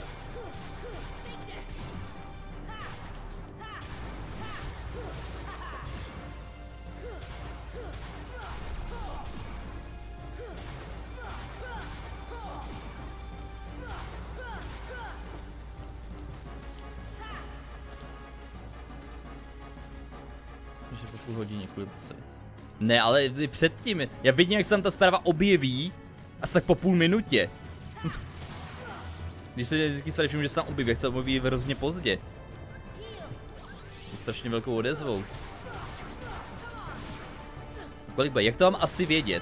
Hodině kvůli se. Ne, ale předtím, já vidím, jak se tam ta zpráva objeví, asi tak po půl minutě. Když se vždycky všimnu, že se tam objeví, jak se objeví hrozně pozdě. Je strašně velkou odezvou. Kolik bude? Jak to mám asi vědět?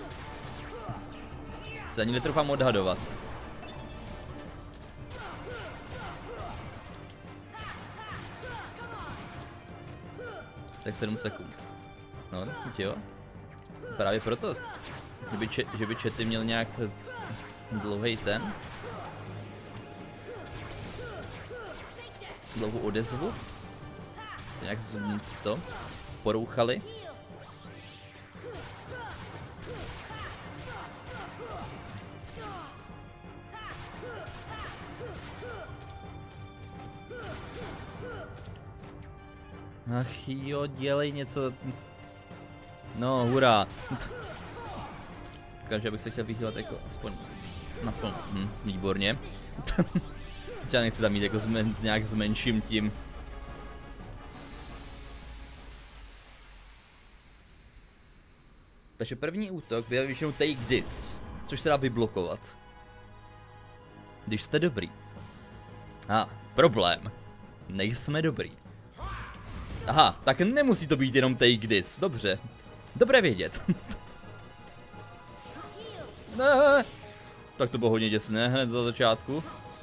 Se ani netroufám odhadovat. Tak 7 sekund. No, jo. Právě proto. Že by chaty měl nějak dlouhý ten. Dlouhou odezvu. Nějak to porouchali. Ach jo, dělej něco. No, hurá. Říkám, že bych se chtěl vychýlat jako aspoň naplno. Výborně. Já nechci tam mít jako nějak s menším tím. Takže první útok byl většinou take this, což se dá vyblokovat. Když jste dobrý. Problém. Nejsme dobrý. Aha, tak nemusí to být jenom take this, dobře. Dobré vědět. Ne. Tak to bylo hodně děsné hned za začátku.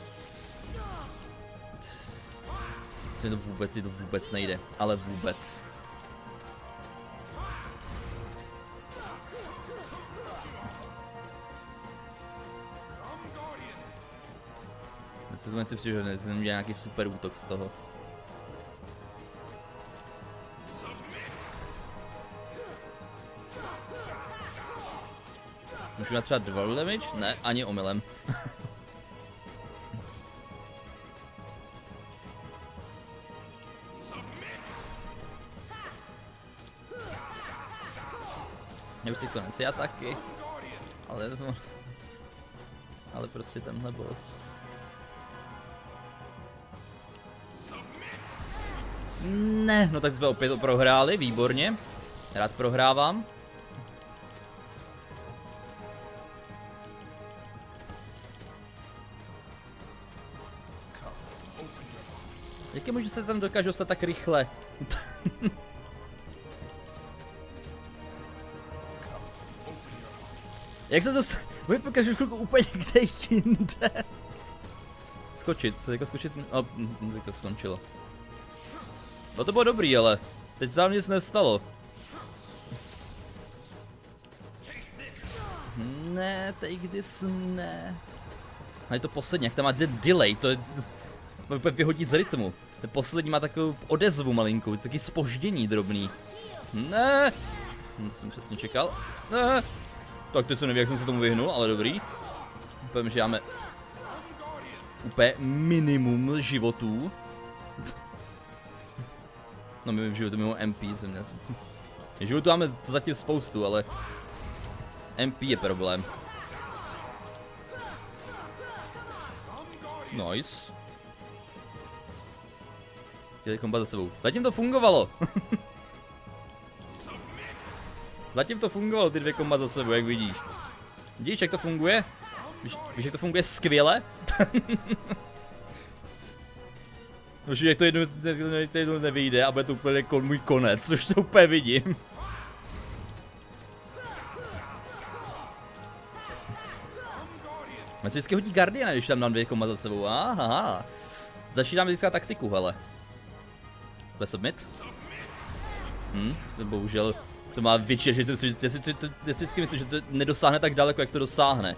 To vůbec nejde, ale vůbec. Teď si přijde, že jsem dělal nějaký super útok z toho. Můžu na třeba 2 damage? Ne, ani omylem. Já už si konec, já taky. Ale prostě tenhle boss. Ne, no tak jsme opět to prohráli, výborně. Rád prohrávám. Jak je možné, že se tam dokážu dostat tak rychle? Jak se to... Můj pokažu chvilku úplně kde jinde. Skočit, jako skočit... Muzika skončilo. No to bylo dobrý, ale teď se vám nic nestalo. Ne, take this, ne. A je to poslední, jak tam má delay, to je... vyhodí z rytmu. Ten poslední má takovou odezvu malinkou, taky zpoždění drobný. Ne. To jsem přesně čekal. Ne. Tak teď se neví, jak jsem se tomu vyhnul, ale dobrý. Povím, že máme úplně minimum životů. No my v životu mimo MP jsem dnes. Životu máme zatím spoustu, ale MP je problém. Nice. Chtěli kombat za sebou. Zatím to fungovalo. Zatím to fungovalo, ty 2 kombat za sebou, jak vidíš. Vidíš, jak to funguje? Víš, jak to funguje skvěle? Už jak to jednou nevyjde a bude to úplně jako můj konec, už to úplně vidím. Mě si vždycky hodí Guardiana, když tam dám 2 kombat za sebou, aha. Začínám získat taktiku, hele. Bude submit? Bohužel to má větší, že to si vždycky myslím, že to nedosáhne tak daleko, jak to dosáhne.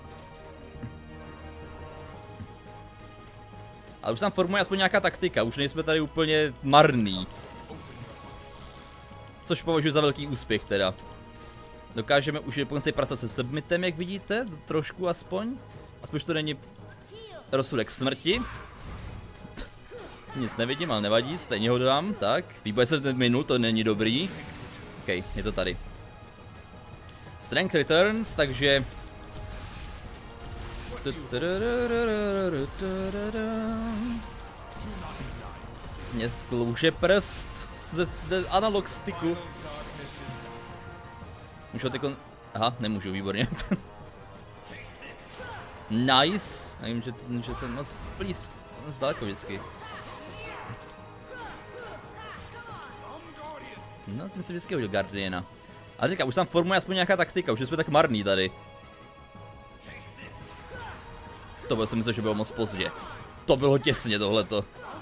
Ale už tam formuje aspoň nějaká taktika, už nejsme tady úplně marný. Což považuji za velký úspěch teda. Dokážeme už dokonce pracovat se submitem, jak vidíte, trošku aspoň. Aspoň to není rozsudek smrti. Nic nevidím, ale nevadí, stejně ho dám, tak. Výboj se minul, to není dobrý. OK, je to tady. Strength returns, takže... Mě sklouže prst z analog sticku. Můžu teď... Aha, nemůžu, výborně. Nice. Nevím, že jsem moc blízko, jsem zdaleko vždycky. No, tím se vždycky hodil Guardiana. A říkám, už tam formuje aspoň nějaká taktika, už jsme tak marný tady. To bylo, jsem myslel, že bylo moc pozdě. To bylo těsně tohleto.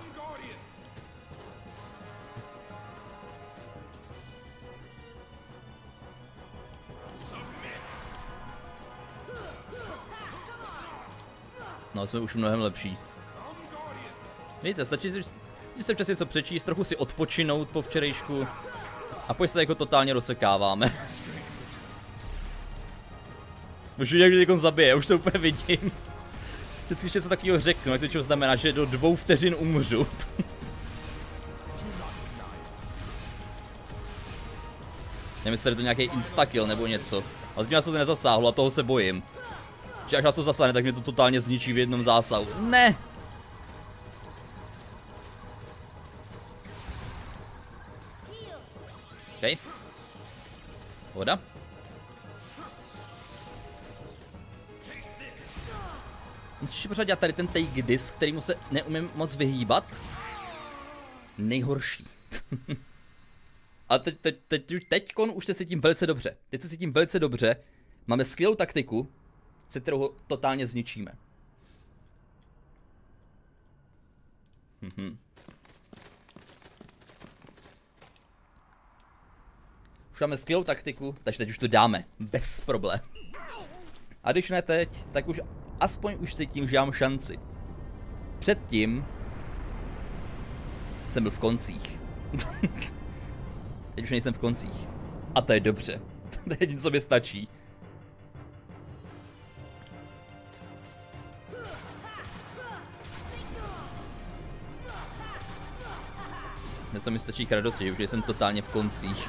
No, jsme už mnohem lepší. Víte, stačí si, když se včas něco přečíst, trochu si odpočinout po včerejšku a pojď se jako totálně rozsekáváme. Už někdy někoho zabije, už to úplně vidím. Vždycky něco takového řeknu, jak to znamená, že do 2 vteřin umřu. Nevím, jestli je to nějaký instakill nebo něco, ale tím nás to nezasáhlo a toho se bojím. Že až nás to zasáhne, tak mě to totálně zničí v jednom zásahu. Ne! OK. Voda. Musíš pořád dělat tady ten take disc, kterýmu se neumím moc vyhýbat. Nejhorší. A teďkon už se cítím velice dobře. Teď se cítím velice dobře. Máme skvělou taktiku, se kterou ho totálně zničíme. Už máme skvělou taktiku, takže teď už to dáme. Bez problém. A když ne teď, tak už aspoň už cítím, že mám šanci. Předtím jsem byl v koncích. Teď už nejsem v koncích. A to je dobře. To je jediné, co mi stačí. Dnes mi stačí k radosti, že už jsem totálně v koncích.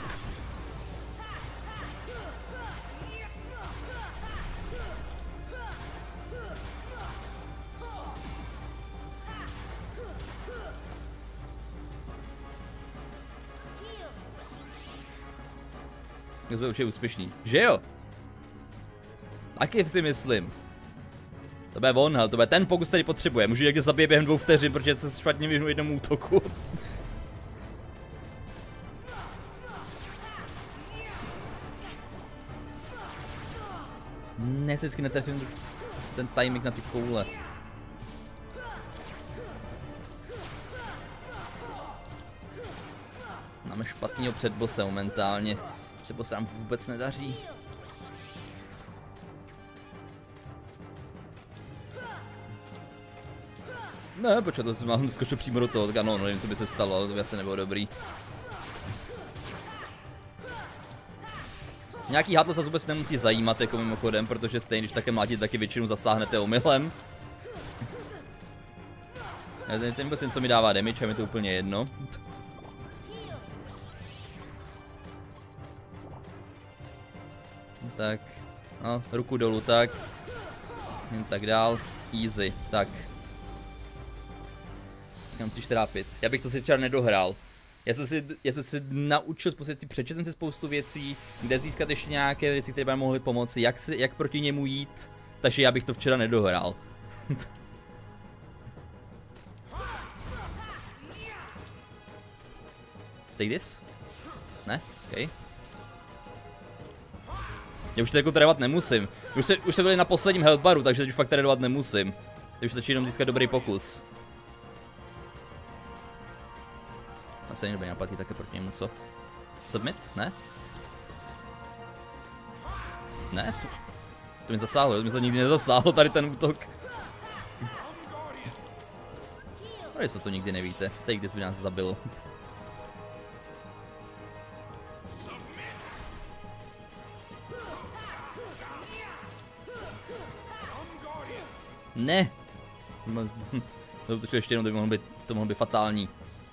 My jsme určitě úspěšní. Že jo? Taky si myslím. To bude on, ale to bude ten pokus, který potřebuje. Můžu někde zabije během 2 vteřin, protože se špatně vyhnu jednomu útoku. Ne, se vždycky netrefím ten timing na ty koule. Máme špatnýho předbose momentálně. Předbose nám vůbec nedaří. Ne, počkej, to jsem mám skočil přímo do toho, tak ano, nevím, co by se stalo, ale to by asi nebylo dobrý. Nějaký hádle se vůbec nemusí zajímat jako mimochodem, protože stejně, když také mlátí, taky většinu zasáhnete omylem. Ten vůbec něco mi dává damage a mi to úplně jedno. Tak, no, ruku dolů, tak. Jen tak dál, easy, tak. Já musíš trápit. Já bych to si třeba nedohrál. Já jsem si naučil přečetl jsem si spoustu věcí, kde získat ještě nějaké věci, které by nám mohly pomoci, jak proti němu jít, takže já bych to včera nedohrál. Take this? Ne? OK. Já už to jako trénovat nemusím. Už se byli na posledním health baru, takže teď už fakt trénovat nemusím. Teď už stačí jenom získat dobrý pokus. Asi nebude naplatí také proti němu, co? Submit? Ne? Ne? To mi zasáhlo, to mi se nikdy nezasáhlo tady ten útok. Ale jestli to nikdy nevíte, teď když by nás zabil. Ne! To útočil ještě jednou, to mohlo být fatální.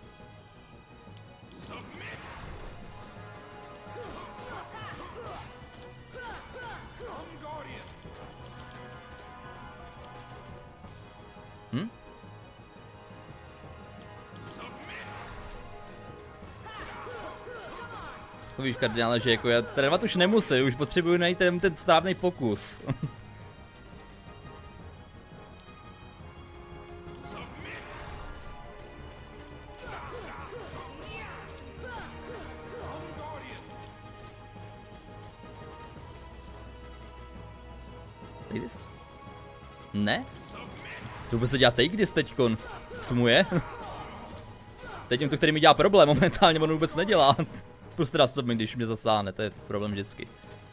Víš, kardinále, že jako já trénovat už nemusím, už potřebuji najít ten správný pokus. Like this? Ne? To vůbec se dělá Take-This teďkon. Co mu je? Teď to, který mi dělá problém, momentálně on vůbec nedělá. Plus teda submit, když mě zasáhne, to je problém vždycky.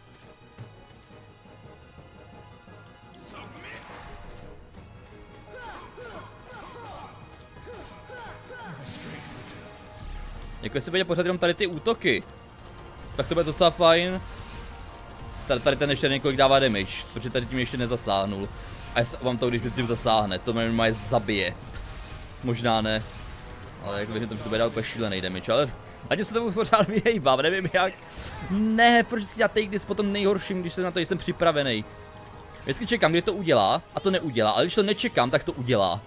Jako jestli bude pořád jenom tady ty útoky, tak to bude docela fajn. Tady ten ještě několik dává damage, protože tady tím ještě nezasáhnul. A já vám to, když tím zasáhne, to mě normálně zabije. Možná ne. Ale jak vidím, to bude dát úplně šílený damage, ale ať se tomu pořád vyhejbám, nevím jak. Ne, proč si dělat Take-This potom nejhorším, když jsem na to jsem připravený. Vždycky čekám, kdy to udělá, a to neudělá, ale když to nečekám, tak to udělá.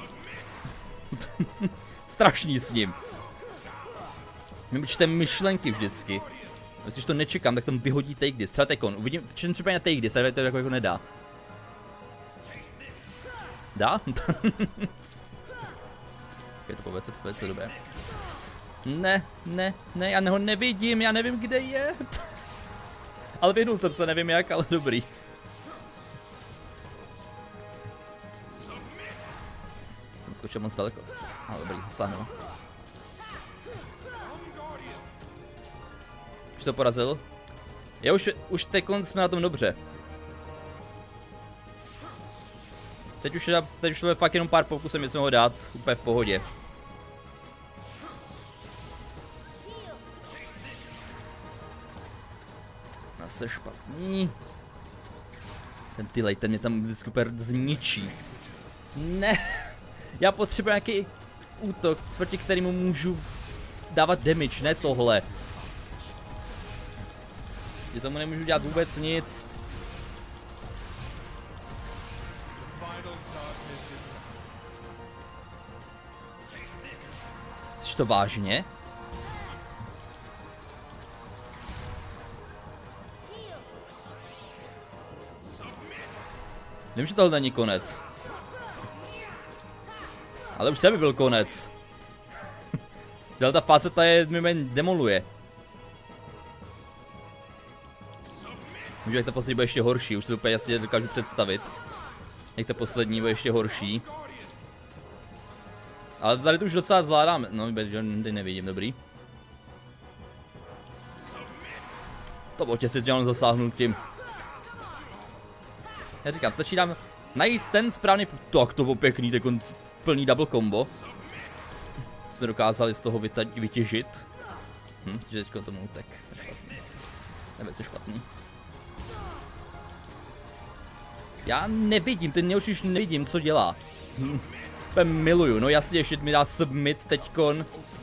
Strašný s ním. My čteme myšlenky vždycky. Když to nečekám, tak tam vyhodí Take-This. Třeba Tekon, uvidím, čem třeba na Take-This, ale to jako nedá. Dá? Je to povede se dobré. Ne, já ho nevidím, já nevím, kde je. Ale vyhnul jsem se, nevím jak, ale dobrý. Jsem skočil moc daleko. Ale dobrý, zasáhnul. Už to porazil? Já už teď jsme na tom dobře. Teď už to je fakt jenom pár pokusů, myslím ho dát úplně v pohodě. Zase špatný. Ten delay, ten mě tam vždycky úplně zničí. Ne, já potřebuji nějaký útok, proti kterému můžu dávat damage, ne tohle. Já tomu nemůžu dělat vůbec nic. Jsi to vážně? Vím, že tohle není konec. Ale už by byl konec. Celá ta faceta je mě demoluje. Vím, že jak ta poslední bude ještě horší, už to úplně jasně dokážu představit. Jak ta poslední bude ještě horší. Ale tady to už docela zvládáme. No, tady nevidím, dobrý. To botě si dělám zasáhnout tím. Já říkám, stačí nám najít ten správný půd. Tak to bylo pěkný, tak plný double combo. Jsme dokázali z toho vytěžit. Že teďko tomu utek. Nevěc je špatný. Já nevidím, ten už nevidím, co dělá. Miluju, no jasně, ještě mi dá submit teďkon.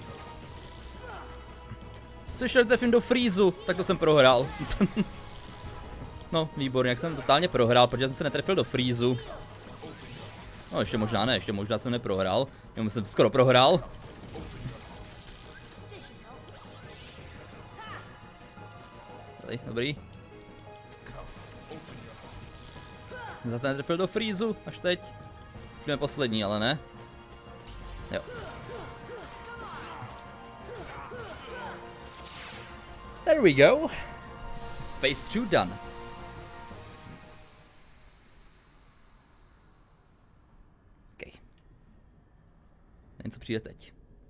Co ještě trefím do freezu, tak to jsem prohrál. No, výborně, jak jsem totálně prohrál, protože jsem se netrefil do freezu. No, ještě možná ne, ještě možná jsem neprohrál. Já jsem skoro prohrál. Tady, dobrý. Zase netrefil do freezu, až teď. Jdeme poslední, ale ne. Jo. There we go. Phase 2 done. Okay. Jen co přijde teď.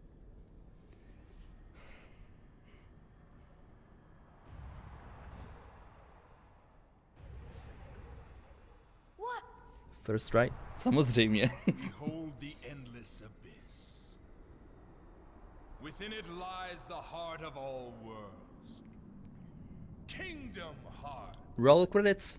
First right? Samozřejmě. Behold the endless abyss. Within it lies the heart of all worlds. Kingdom Hearts. Roll credits.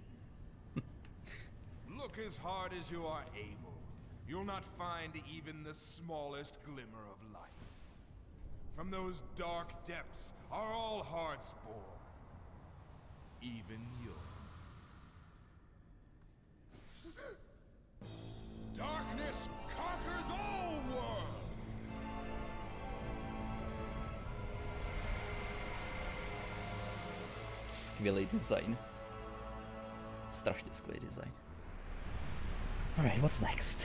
Look as hard as you are able. You'll not find even the smallest glimmer of light. From those dark depths are all hearts born. Even yours. Darkness conquers all worlds! Skvělý design. Strašně skvělý design. Alright, what's next?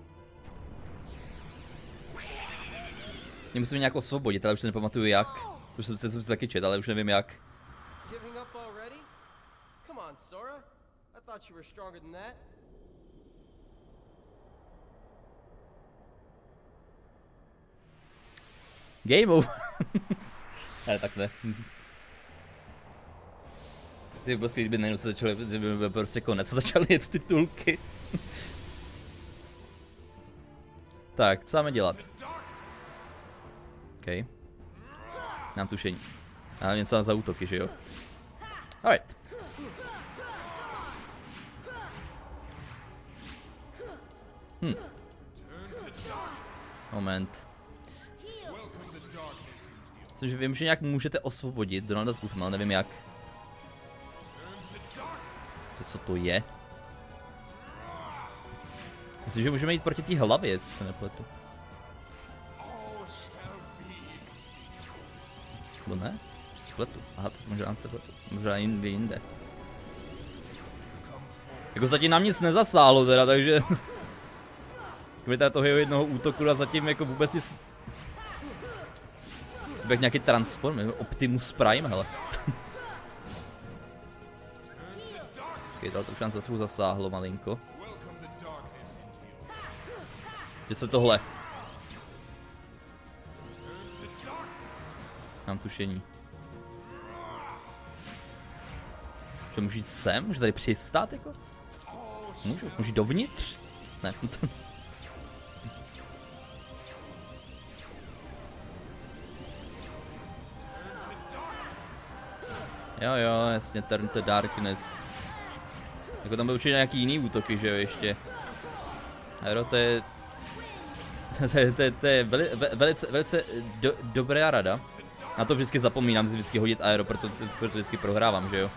Mě musíme nějak osvobodit, ale už se nepamatuju jak. Už jsem si taky čet, ale už nevím jak. Giving up already? Come on, Sora. I thought you were stronger than that. Game over. Ne, tak ne. Ty prostě kdyby najednou se začaly, by prostě konec, začaly jet titulky. Tak, co máme dělat? OK. Mám tušení. A něco za útoky, že jo? Alright. Moment. Myslím, že vím, že nějak můžete osvobodit Donalda z Goofem, ale nevím jak. To co to je? Myslím, že můžeme jít proti té hlavě, jestli se nepletu. Nebo ne? Spletu. Aha, tak možná se pletu. Možná jinde. Jako zatím nám nic nezasáhlo teda, takže... Kvůli toho jeho jednoho útoku a zatím jako vůbec nic... Jak nějaký transform, Optimus Prime, hele. Okay, to už nám zase zasáhlo malinko. Že co tohle? Mám tušení. Že můžu jít sem? Můžu tady přistát jako? Můžu? Můžu jít dovnitř? Ne. Jo, jasně, Turn to Darkness. Jako tam byl určitě nějaký jiný útoky, že jo, ještě. Aero, to je... to je velice dobrá rada. Na to vždycky zapomínám si vždycky hodit aero, proto vždycky prohrávám, že jo.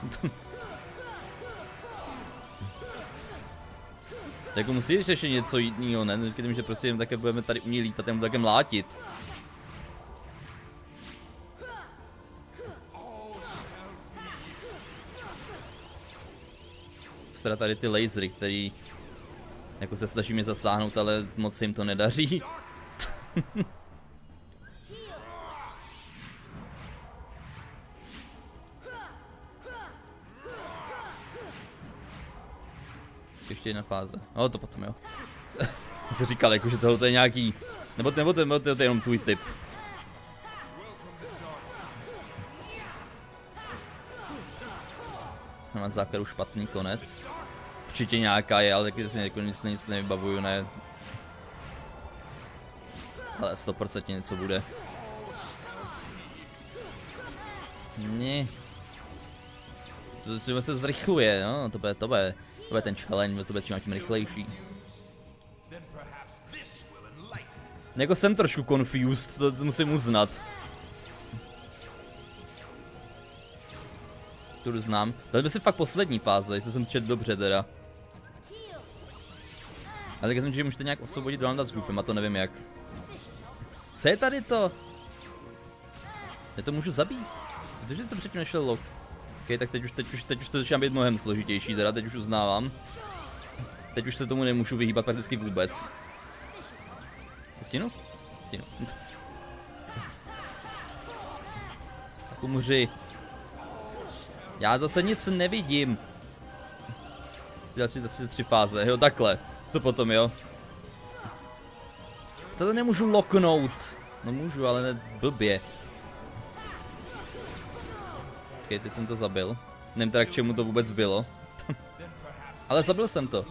Jako musí ještě něco jiného, ne? Když že prostě jen také budeme tady umět lítat, jen také mlátit. Teda tady ty lasery, který jako se snaží mě zasáhnout, ale moc se jim to nedaří. Ještě jedna fáze. No to potom jo. Jsi říkal jako, že tohle je nějaký... Nebo to je jenom tvůj tip. Mám základu špatný konec. Určitě nějaká je, ale taky si jako nic nevybavuju, ne. Ale 100% něco bude. Ne. To se zrychluje, no, to bude ten challenge, to bude čím rychlejší. Jako jsem trošku confused, to musím uznat. Tu znám. Tady by si fakt poslední fáze, jestli jsem čet dobře teda. Ale tak jsem že můžete nějak osvobodit Donalda s Goofem a to nevím jak. Co je tady to? Já to můžu zabít. Protože to předtím nešel lock. Ok, tak teď už to začíná být mnohem složitější teda, teď už uznávám. Teď už se tomu nemůžu vyhýbat prakticky vůbec. To stínu? Stínu. Tak umři. Já zase nic nevidím. Další 3 fáze, jo takhle. To potom jo. Co to nemůžu loknout? No můžu, ale ne blbě. Ok, teď jsem to zabil. Nevím teda k čemu to vůbec bylo. Ale zabil jsem to.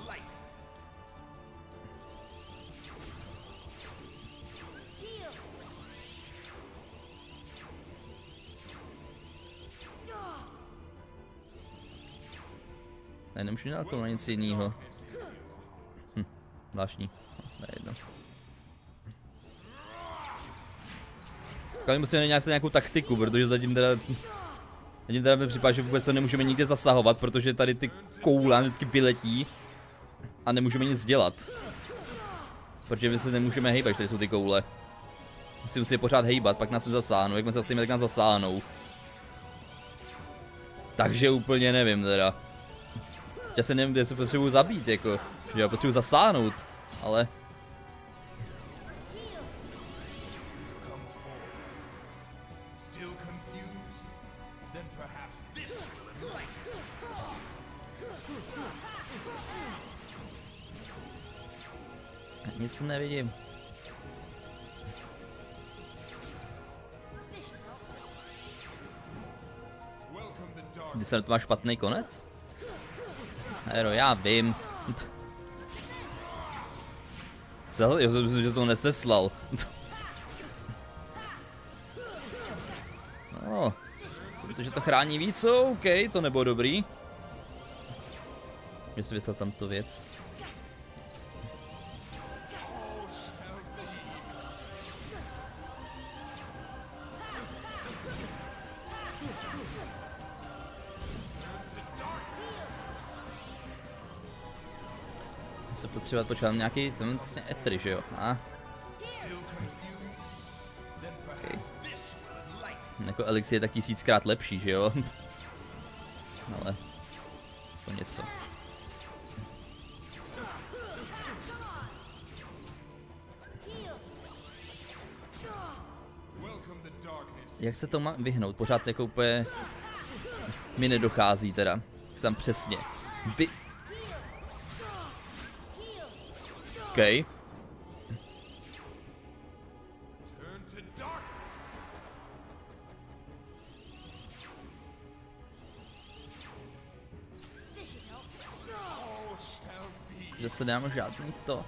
Ne, nemůžu dělat na nic jiného. Zvláštní. Ne, jedno. Ale musíme najít nějakou taktiku, protože zatím teda mi připadá, že vůbec se nemůžeme nikde zasahovat, protože tady ty koule vždycky vyletí a nemůžeme nic dělat. Protože my se nemůžeme hejbat, když tady jsou ty koule. Musíme si je pořád hejbat, pak nás nezasáhnou, jak my se zastavíme, tak nás zasáhnou. Takže úplně nevím teda. Já se nevím, kde se potřebuji zabít, jako. Že já potřebuji zasáhnout, ale... Still confused? Then perhaps this will enlighten. Nic nevidím. Welcome the dark. Když se to má špatný konec? Hero, já vím. Já jsem myslím, že to neseslal. No, myslím si, že to chrání víc, OK, to nebylo dobrý. Že si vyslal tam tu věc. Se potřebovat počítat nějaký, to je vlastně etry, že jo? Okay. Jako elixir je tak 1000krát lepší, že jo? Ale to něco. Jak se to má vyhnout? Pořád jako úplně mi nedochází teda. Jsem přesně. OK. Že se dám žádný to.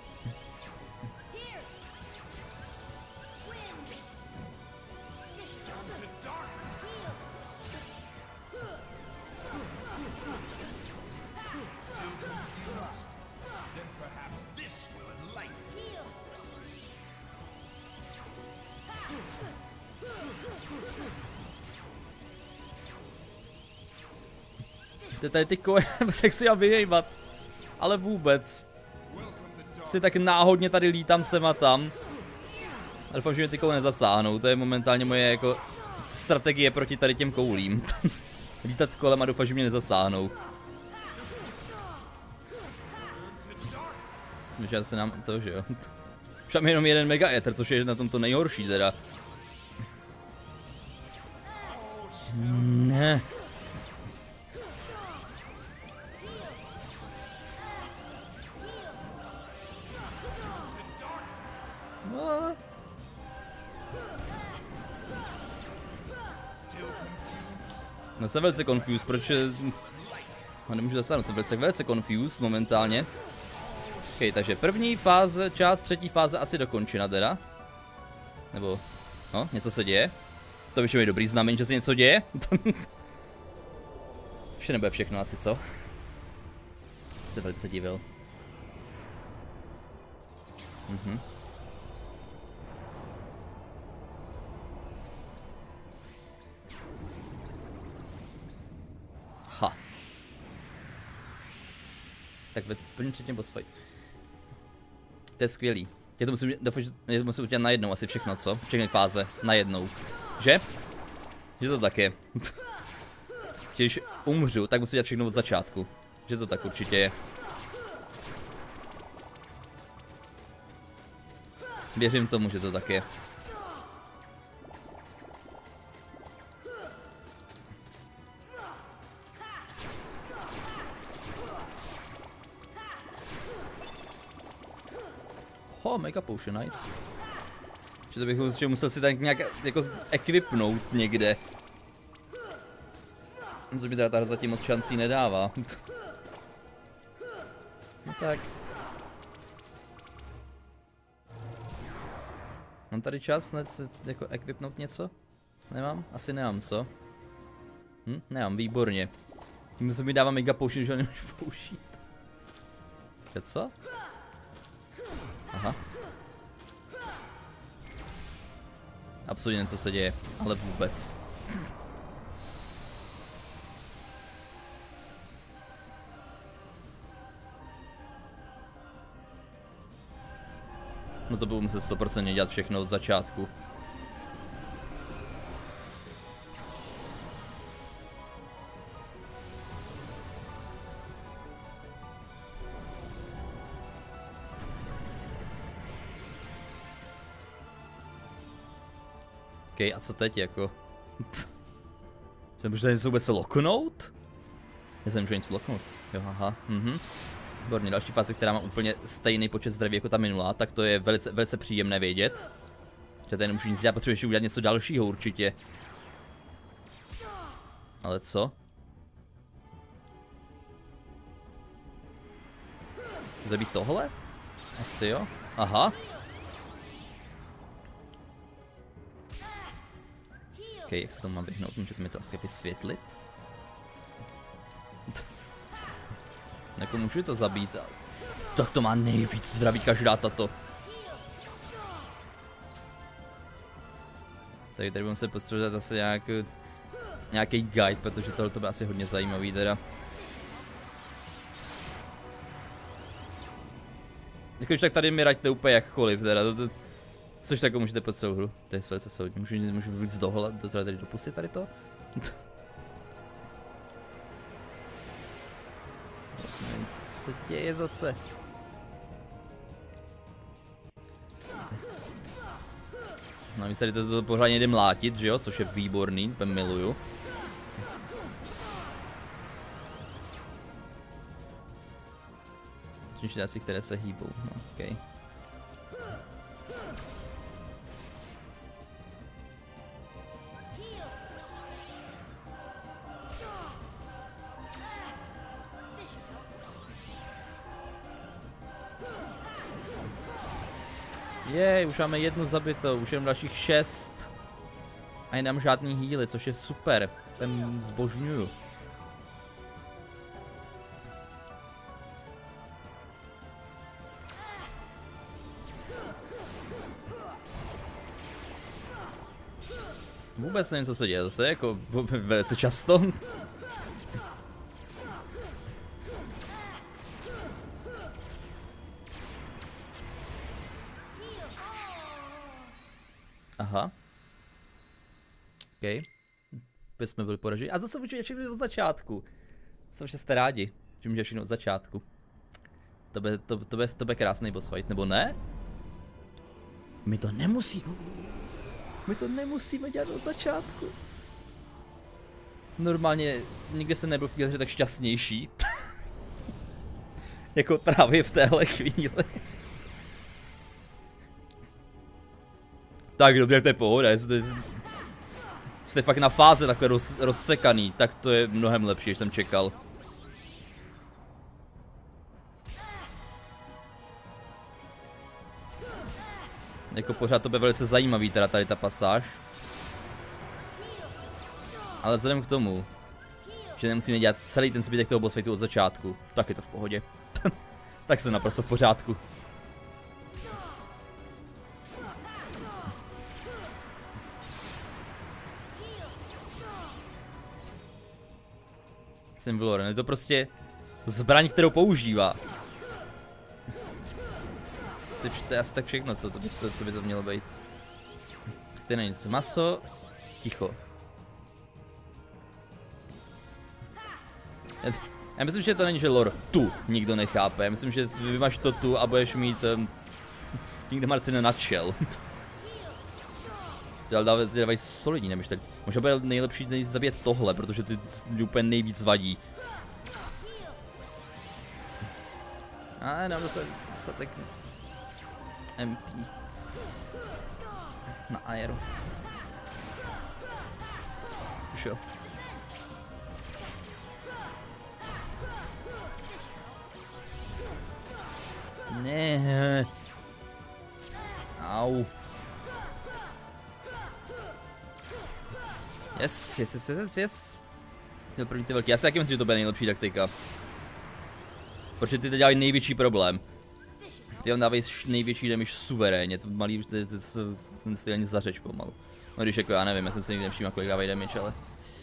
Tady ty koje, se chci já vyhejbat. Ale vůbec. Si tak náhodně tady lítám sem a tam. A doufám, že mě ty koule nezasáhnou. To je momentálně moje jako strategie proti tady těm koulím. Lítat kolem a doufám, že mě nezasáhnou. Že se nám to, že jo. Už tam je jenom jeden mega ether, což je na tom to nejhorší teda. Ne. No jsem velice confused, protože... No nemůžu zasáhnout, jsem velice confused momentálně. OK, takže první fáze, část třetí fáze asi dokončena teda. Nebo... No, něco se děje. To by je dobrý znamení, že se něco děje. Ještě nebude všechno asi, co? Se velice divil. Ha. Tak ve prvním třetím boss fight. To je skvělý. Já to musím udělat najednou asi všechno, co? Všechny fáze, najednou. Že? Že to tak je. Že když umřu, tak musím dělat všechno od začátku. Že to tak určitě je. Věřím tomu, že to tak je. Mega potion, nice. Že to bych musel si tak nějak jako equipnout někde. Což mi teda ta hra zatím moc šancí nedává. No tak. Mám tady čas jako equipnout něco? Nemám? Asi nemám, co? Nemám, výborně. Tím se mi dává mega potion, že ho nemůžu použít. Je co? Aha. Absolutně něco se děje, ale vůbec. No to budu muset 100% dělat všechno od začátku. OK, a co teď jako? Můžu něco vůbec loknout? Já jsem můžu něco loknout. Jo, aha, Výborně, další fáze, která má úplně stejný počet zdraví jako ta minulá, tak to je velice, velice příjemné vědět. Že tady nemůžu nic dělat, potřebuješ udělat něco dalšího určitě. Ale co? Zabít tohle? Asi jo. Aha. OK, jak se tomu mám vyhnout? Můžete mi to asi vysvětlit? Jako můžu to zabít? Tak to má nejvíc zdraví každá tato. Tady budeme se potřebovat asi nějaký guide, protože tohle to bude asi hodně zajímavý teda. Jakož tak tady mi raďte úplně jakkoliv teda, což tak můžete pod celou hru, to je velice soudní, můžu víc dohled, to tady dopustit tady to? Vlastně nevím, co se děje zase. No my se tady to pořádně jde mlátit, že jo, což je výborný, to miluju. Čímž asi které se hýbou, no, okej. Jej, už máme jednu zabitou, už jenom dalších 6. A nemám žádný healy, což je super, ten zbožňuju. Vůbec nevím, co se děje zase, jako velice často. Aha. OK. By jsme byli poraženi. A zase můžeme všechno od začátku. Co vše jste rádi, že můžeme všechno od začátku. To bude krásný boss fight, nebo ne? My to nemusíme dělat od začátku. Normálně nikdy jsem nebyl v téhle hře tak šťastnější. Jako právě v téhle chvíli. Tak dobře, to je pohoda, jste fakt na fáze takhle rozsekaný, tak to je mnohem lepší, než jsem čekal. Jako pořád to bude velice zajímavý teda tady ta pasáž. Ale vzhledem k tomu, že nemusíme dělat celý ten zbytek toho boss fightu od začátku, tak je to v pohodě. Tak jsem naprosto v pořádku. Symbolor, je to prostě zbraň, kterou používá. To je asi tak všechno, co by to mělo být. Tady není nic. Maso, ticho. Já myslím, že to není, že lore tu nikdo nechápe. Já myslím, že vymáš to tu a budeš mít Kingdom Hearts in a nutshell. Ty dávají solidní, nevíš tady. Možná bude nejlepší zabít tohle, protože ty úplně nejvíc vadí. A nám dostatek MP na aero. Už jo. Ne. Au. Yes. Měl první ty velký. Já si taky myslím, že to bude nejlepší taktika. Protože ty dělají největší problém. Ty vám dávají největší damage suverénně, to malý už ten styl ani zařeč pomalu. No když jako já nevím, já jsem si nikdy nevšiml, kolik dávají damage, ale...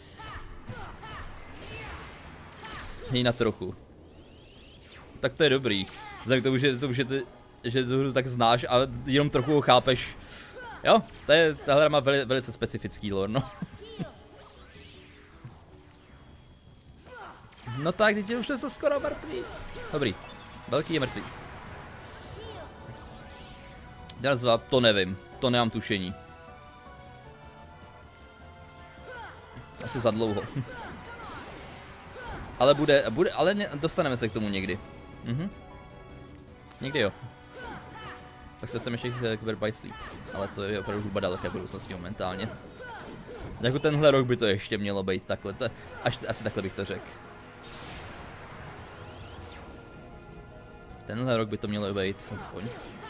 Hej na trochu. Tak to je dobrý. Vzhledem k tomu, že tu hru tak znáš a jenom trochu ho chápeš. Jo, ta hra má velice specifický lore, no. No tak, teď už to skoro mrtvý. Dobrý, velký je mrtvý. Další, to nevím, to nemám tušení. Asi za dlouho. Ale dostaneme se k tomu někdy. Někdy jo. Tak se jsem ještě k Birth by Sleep. Ale to je opravdu hudba daleké budoucnosti momentálně. Jako tenhle rok by to ještě mělo být takhle. Asi takhle bych to řekl. Tenhle rok by to mělo být aspoň.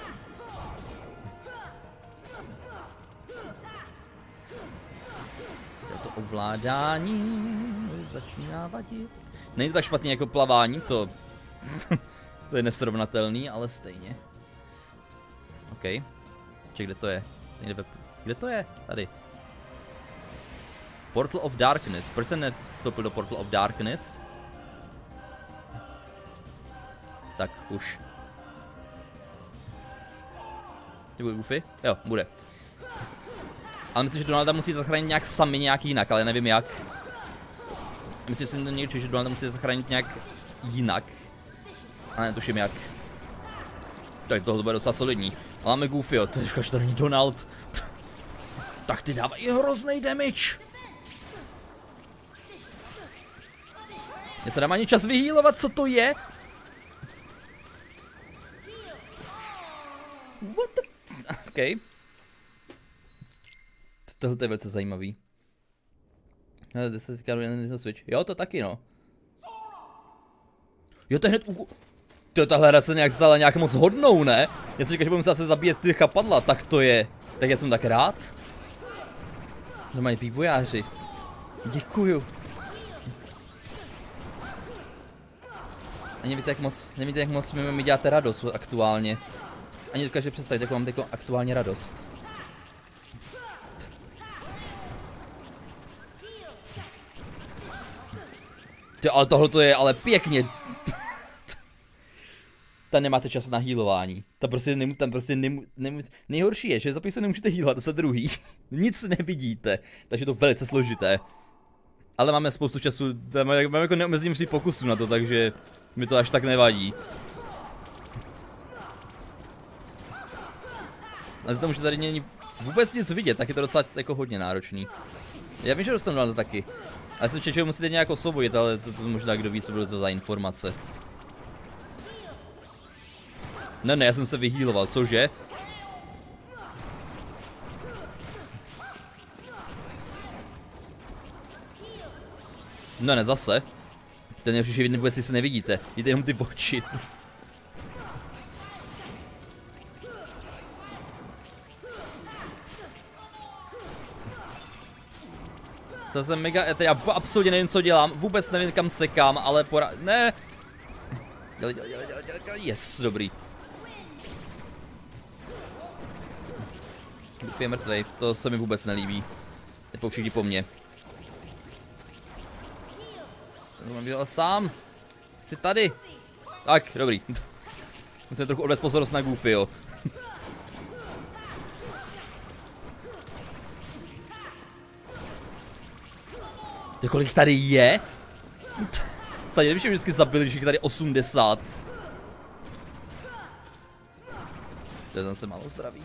To ovládání začíná vadit. Není to tak špatný jako plavání, to to je nesrovnatelný, ale stejně. OK. Ček, kde to je? Kde to je? Tady. Portal of Darkness. Proč jsem nevstoupil do Portal of Darkness? Tak, už. Ty bude Goofy? Jo, bude. Ale myslím, že Donalda musí zachránit nějak sami, nějak jinak, ale nevím jak. Myslím, že jsem to někdy, že Donalda musí zachránit nějak jinak. Ale netuším jak. Tak tohle bude docela solidní. Máme Goofyho, to říkáš, že to není Donald. Tak ty dávají hrozný damage. Mně se dám ani čas vyhýlovat, co to je? What the... OK. Tohle je velice zajímavý. Kde se teďka na Switch? Jo, to taky no. Jo, to je hned tahle hra se nějak stala nějak moc hodnou, ne? Já si říkám, že budeme se zase zabíjet ty chapadla, tak to je. Tak já jsem tak rád. Normálně vývojáři. Děkuju. A nevíte, jak moc mi děláte radost aktuálně. Ani dokáže představit, jak mám jako aktuálně radost. Ty, ale tohle je ale pěkně. Tam nemáte čas na healování. Tam prostě nejhorší je, že za se nemůžete healovat, za druhý. Nic nevidíte, takže je to velice složité. Ale máme spoustu času, máme jako neomezený množství pokusů na to, takže mi to až tak nevadí. Ale tomu, že tady není vůbec nic vidět, tak je to docela jako hodně náročný. Já vím, že dostanu na to taky. Ale jsem čekal, že musíte nějak osvobodit, ale to možná kdo ví, co bude to za informace. Ne, já jsem se vyhýloval, cože? Ne, zase. Ten je že vůbec si se nevidíte, vidíte jenom ty oči. To jsem mega, já absolutně nevím, co dělám, vůbec nevím, kam sekám, ale ne. Dělej, yes, dobrý. Je mrtvej, to se mi vůbec nelíbí. Teď všichni po mně. Jsem to mám dělat sám. Chci tady. Tak, dobrý. Musím trochu odvést pozornost na Goofyho. To kolik tady je? Sadě, nevíš, že vždycky zabili, když je tady 80. To je zase málo zdraví.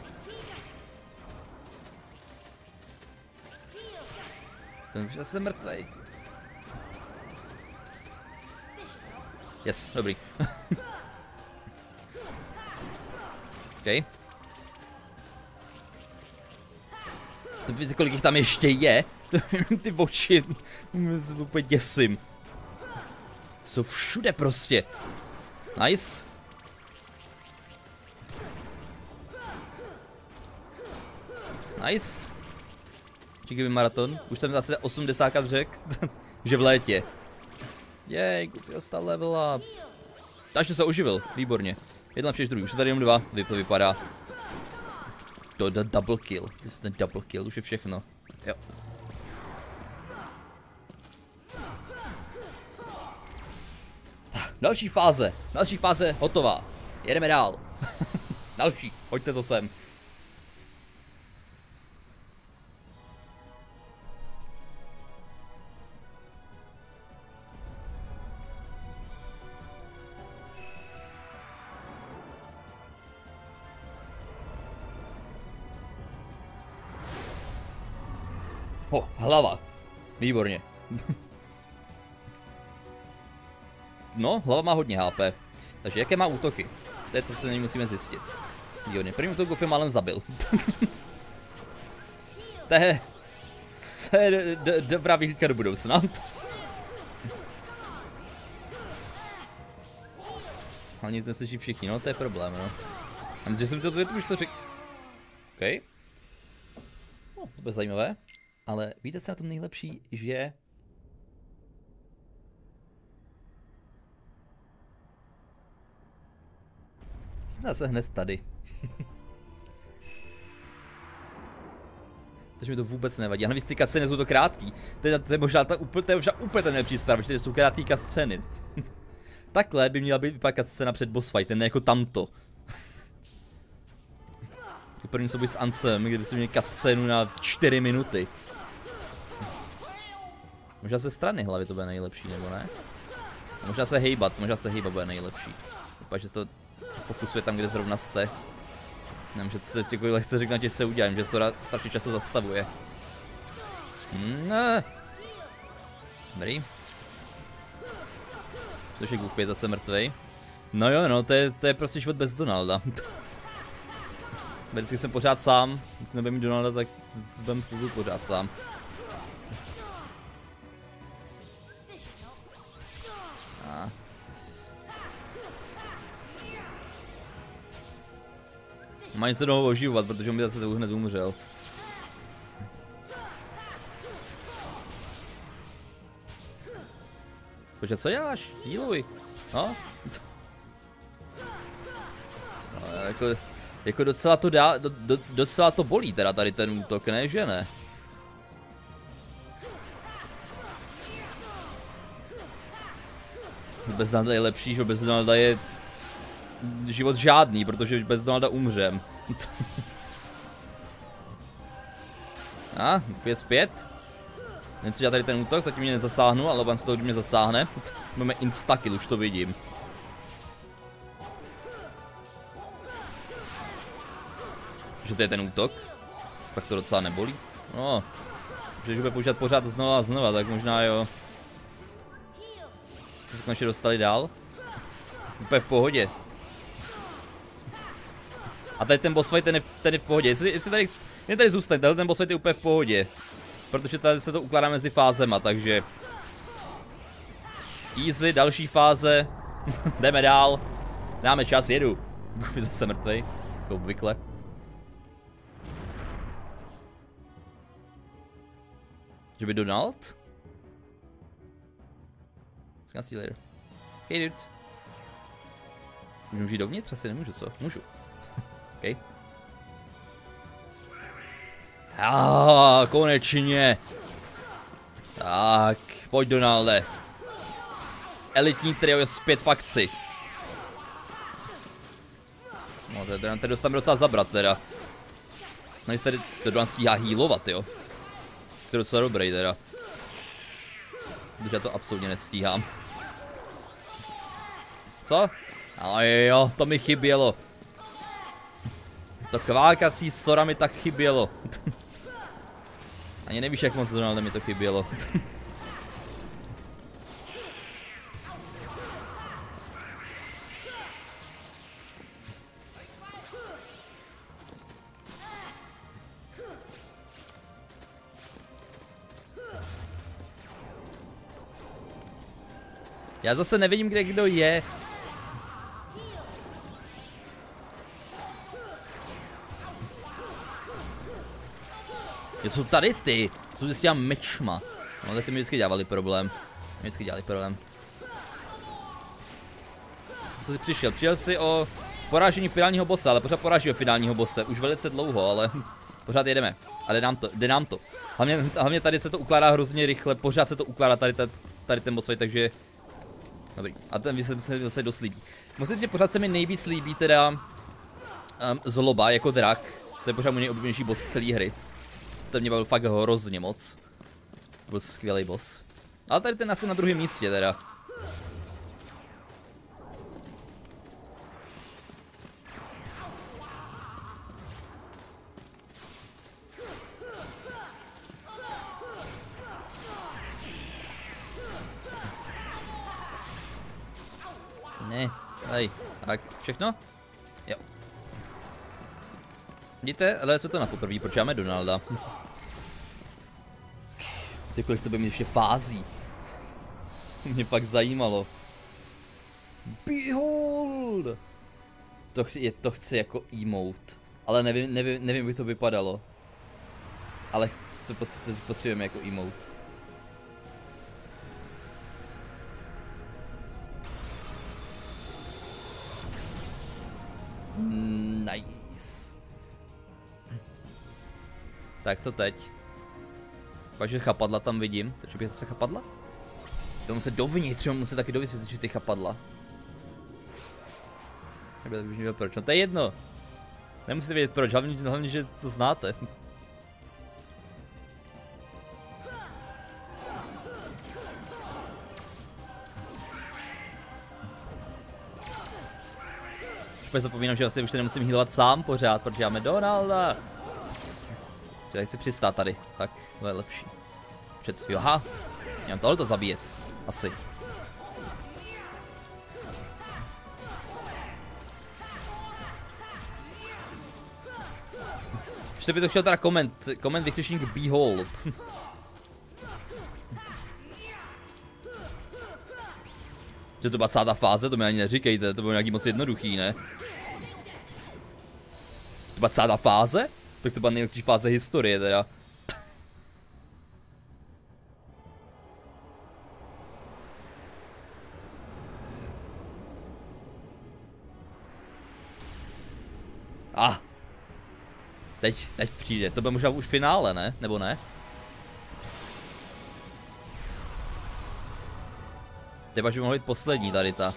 Ten už je zase mrtvej. Yes, dobrý. OK. To víte, kolik jich tam ještě je? Ty oči, se úplně děsím. Jsou všude prostě. Nice. Nice. Čekaj, maraton. Už jsem zase 80 řekl, že v létě. Jej, Goofy dostal level up. Takže se oživil, výborně. Jeden lepší než druhý, už je tady jenom 2, to vypadá. To je double kill, ten double kill, už je všechno. Jo. Další fáze hotová. Jedeme dál. Další, pojďte to sem. Hlava. Výborně. No, hlava má hodně HP. Takže jaké má útoky? To je to, co musíme zjistit. Výborně, první útok ho málem zabil. To je dobrá vyhlídka do budoucna. Hlavně ten slyší všichni, no to je problém, no. A myslím, že jsem to už to řekl. OK. No, to bude zajímavé. Ale víte, co na tom nejlepší, že... Jsme zase hned tady. Takže mi to vůbec nevadí. A navíc ty cutscény jsou to krátký. To je možná úplně ten nejlepší zpráva, že jsou krátký cutscény. Takhle by měla být vypadat cutscéna před boss fightem, ne jako tamto. První souboj s Ancem, kdyby si měl cutscénu na 4 minuty. Možná se strany hlavy to bude nejlepší, nebo ne? Možná se hejbat bude nejlepší. Vypadá, že se to fokusuje tam, kde zrovna jste. Nevím, že to se jako lehce řekne, že se udělám, že Sora strašně často zastavuje. Dobrý. Což je Goofy zase mrtvej. No jo, no, to je prostě život bez Donalda. Vždycky jsem pořád sám, když nebudem mít Donalda, tak budem pořád sám. Mají se toho oživovat, protože on by zase hned umřel. Počkej, co děláš? Healuj. No? Jako docela to dá, docela to bolí teda tady ten útok, ne, že ne? Bez Donalda je lepší, že bez Donalda je život žádný, protože bez Donalda umřem. Je zpět. Něco dělá tady ten útok, zatím mě nezasáhnu, ale on se to, když mě zasáhne. Máme instakill, už to vidím. Že to je ten útok. Tak to docela nebolí. No, že bude používat pořád znova a znova, tak možná jo. Jsme se konečně dostali dál. Úplně v pohodě. A tady ten boss fight, ten je v pohodě. Jestli tady zůstane, ten boss fight je úplně v pohodě. Protože tady se to ukládá mezi fázema, takže... Easy, další fáze. Jdeme dál. Dáme čas, jedu. Goofy zase mrtvej, jako obvykle. Že by Donald? Gonna see you later. Hey dudes. Můžu jít dovnitř? Asi nemůžu, co? Můžu. OK. Konečně. Tak, pojď Donalde. Elitní trio je zpět v akci. No, tady dostaneme docela zabrat teda. No, tady to stíhá healovat, jo. To je docela dobrý teda. Protože já to absolutně nestíhám. Co? Ale jo, to mi chybělo. To kvákací Sora mi tak chybělo. Ani nevíš, jak moc Donalda mi to chybělo. Já zase nevidím, kde kdo je. Je to tady ty, jsou s těma mečma. No tak ty mi vždycky dělali problém. Co jsi přišel? Přišel jsi o porážení finálního bossa, ale pořád porážíme finálního bosse. Už velice dlouho, ale pořád jedeme. A jde nám to. Hlavně tady se to ukládá hrozně rychle, pořád se to ukládá tady ten boss, takže... Dobrý, a ten výsledek se zase dost líbí. Musím říct, že pořád se mi nejvíc líbí teda Zloba jako drak. To je pořád můj nejoblíbenější boss z celé hry. To mě bavil fakt hrozně moc. To byl skvělý boss. Ale tady ten asi na druhém místě teda. Ne, tady, tak, všechno? Jo. Vidíte, ale jsme to na poprvé, protože máme Donalda. Ty, kolik to by mít ještě fází. Mě fakt zajímalo. Behold! To chci jako emote. Ale nevím, jak by to vypadalo. Ale to potřebujeme jako emote. Nice. Tak co teď? Takže chapadla tam vidím, takže bych zase chapadla? To musím dovnitř, musím taky dovnitř, že ty chapadla. Takhle bych nevěděl proč, no to je jedno. Nemusíte vědět proč, hlavně že to znáte. Už zapomínám, že asi už se nemusím healovat sám pořád, protože máme Donalda. Tady chci přistát tady, tak to je lepší. Joha, mám tohleto zabíjet, asi. Ještě by to chtěl teda koment vykřičník Behold. Že to byla celá ta fáze, to mi ani neříkejte, to bylo nějaký moc jednoduchý, ne? To byla celá ta fáze? Tak to byla nejlepší fáze historie teda. Teď přijde, to bude možná už finále, ne? Nebo ne? Typa, že by mohla být poslední tady ta.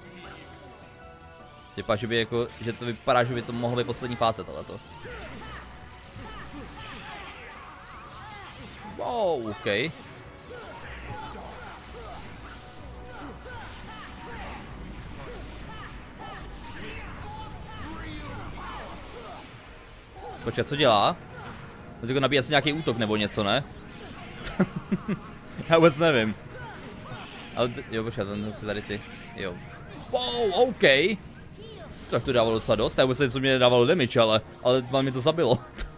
Typa, že by jako, že to vypadá, že by to mohlo být poslední fáze tohleto. Wow, OK. Počkat, co dělá? To nabíjí asi nějaký útok nebo něco, ne? Já vůbec nevím. Ale jo, počkat, ten se tady ty, jo. Wow, OK. Tak to dávalo docela dost, já vůbec nevím, co mě dávalo damage, ale vám mi to zabilo.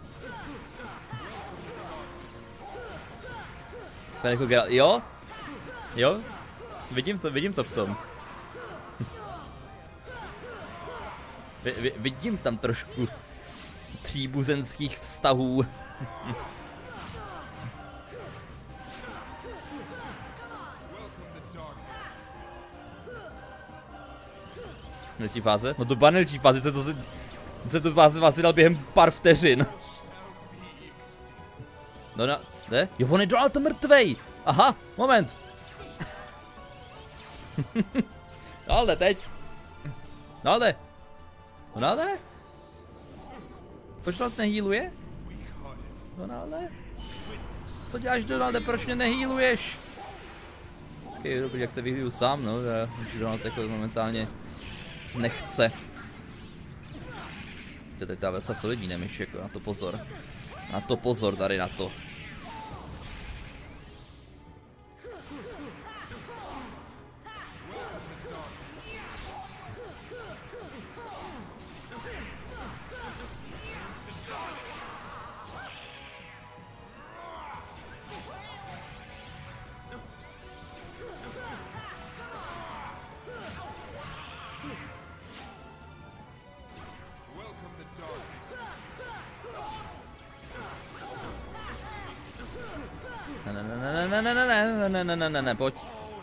Jako jo? Jo? Vidím to v tom. Vidím tam trošku příbuzenských vztahů. Nelčí fáze? No to byla nelčí fáze, se to vás dal během pár vteřin. No ne? Jo, on je Donald mrtvej! Aha, moment. Donalde, teď. Donalde? Proč Donald nehýluje? Donalde? Co děláš, Donalde, proč mě nehýluješ? Ok, dobrý, jak se vyhýluju sám, no, že Donald jako momentálně nechce. To je ta velice solidní damage, jako na to pozor. Na to pozor, tady na to. Ne, pojď.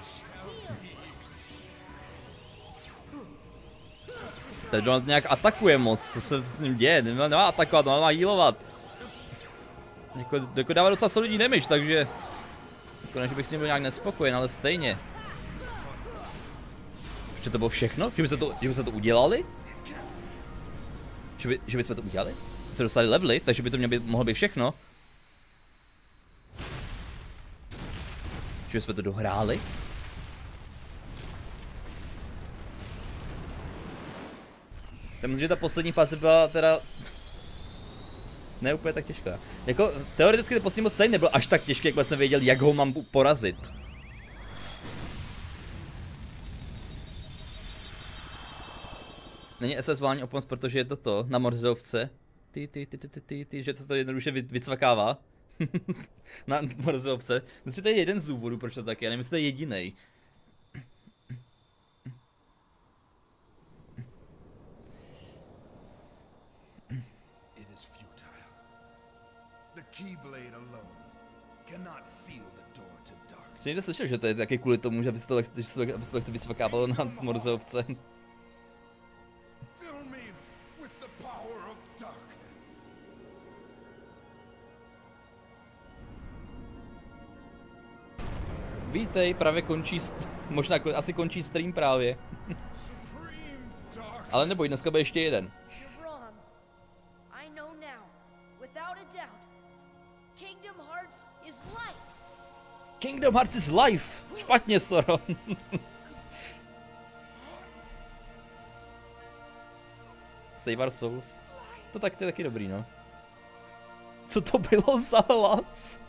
Teď Donald nějak atakuje moc, co se s ním děje, nemá atakovat, Donald má healovat. Jako dává docela solidní damage, takže jako než bych s ním byl nějak nespokojen, ale stejně. Že to bylo všechno? Že by se to udělali? Že by jsme to udělali? Se dostali levely, takže by to mohlo být všechno. Že jsme to dohráli? Myslím, že ta poslední fáze byla teda ne úplně tak těžká. Jako teoreticky ten poslední boss nebyl až tak těžký, jak jsem věděl, jak ho mám porazit. Není SS-vání opomoc, protože je to na morzovce. Že to jednoduše vycvakává. Na morzovce. Myslím, to je jeden z důvodů, proč to tak je, nevím, jestli to je jedinej. It is futile. The Keyblade alone cannot seal the door to darkness. Jsi někdo slyšel, že to je taky kvůli tomu, že aby se to chce vycvakávalo na morzovce. Fill me with the power of darkness. Vítej, právě končí, možná asi končí stream právě. Supreme darkness. Ale neboj, dneska bude ještě jeden. You're wrong. I know now, without a doubt. Kingdom Hearts is light. Kingdom Hearts is life! Špatně, Soro. Save our souls. To je taky dobrý, no. Co to bylo za hlas?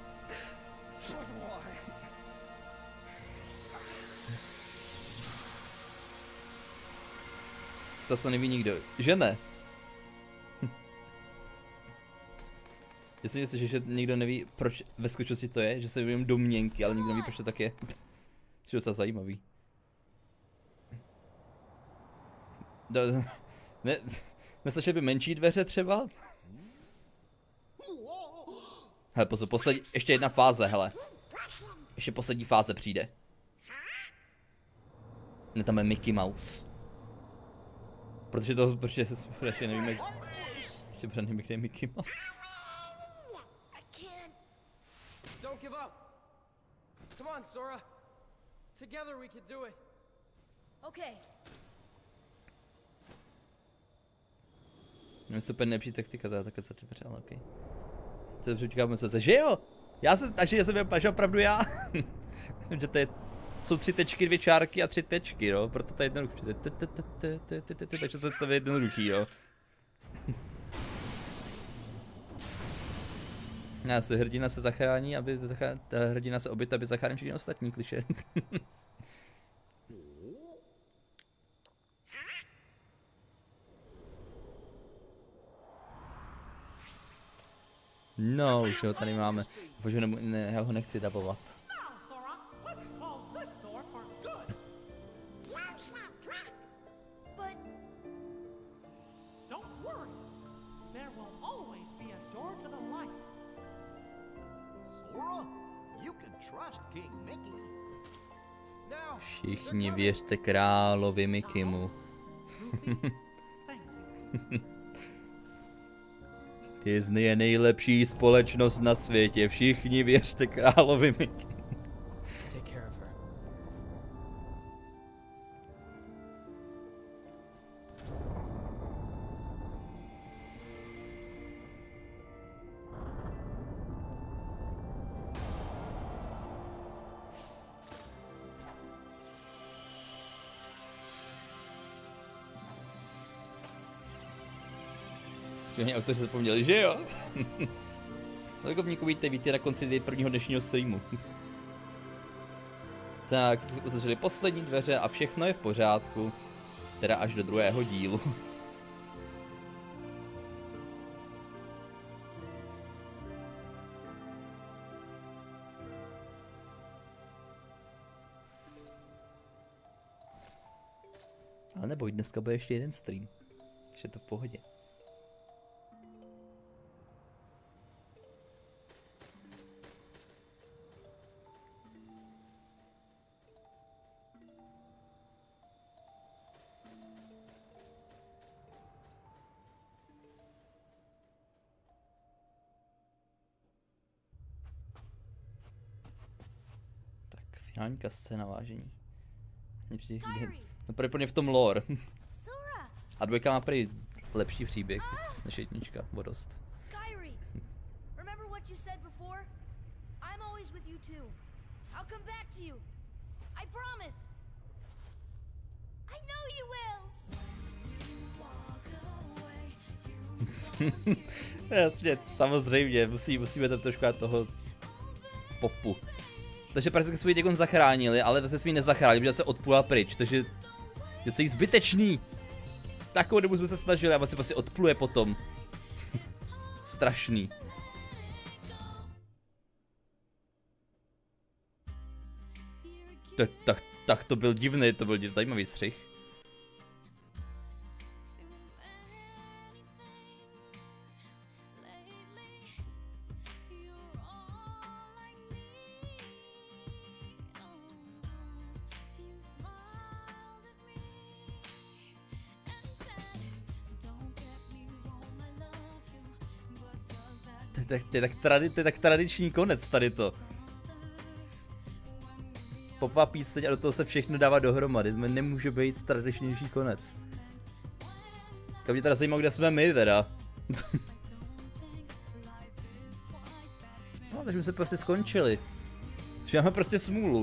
Zase neví nikdo. Že ne? Jestli myslíš, že někdo neví, proč ve skutečnosti to je, že se jenom domněnky, ale nikdo neví, proč to tak je. To je docela zajímavý. Nestačily by menší dveře třeba? Hele, pozor, ještě jedna fáze, hele. Ještě poslední fáze přijde. Ne, tam je Mickey Mouse. Protože nevíme, ještě pořád nevíme, kde je Mickey Mouse. Don't give up. Come on, Sora. Together we can do it. Okay. Nevím, to je nejlepší taktika, to je takhle co dveře, ale okej. Co říkáme se, že jo? Takže já jsem opravdu já. Že to je, jsou 3 tečky, 2 čárky a 3 tečky, no, proto to je jednoduchý. Takže to je jednoduchý, jo. Hrdina se zachrání, hrdina se obět, aby zachránil všechny ostatní, klišé. No, už ho tady máme. Bože, já ho nechci dabovat. Všichni věřte královi Mickeymu. Disney je nejlepší společnost na světě. Všichni věřte královi Mickeymu. Take care of her. Všichni autoři zapomněli, že jo? Legovníku víte na konci prvního dnešního streamu. Tak, jsme uzavřeli poslední dveře a všechno je v pořádku. Teda až do druhého dílu. Ale neboj, dneska bude ještě jeden stream. Ještě to v pohodě. Finální scéna, vážení. No prý v tom lore. A 2 má prý lepší příběh než 1, o dost. Kyrie, remember what you said before? I'm always with you too. I'll come back to you. I promise. I know you will. Jasně, samozřejmě, musíme tam trošku toho popu. Takže prakticky jsme ji teď zachránili, ale zase jsme ji nezachránili, protože se odpůla pryč, takže je celý zbytečný. Takovou dobu jsme se snažili a on se prostě odpluje potom. Strašný. Tak to byl divný, to byl zajímavý střih. To je tak tradiční konec tady to. Popová píseň a do toho se všechno dává dohromady, nemůže být tradičnější konec. Tak mě teda zajímá, kde jsme my teda. No, takže jsme se prostě skončili. Takže máme prostě smůlu.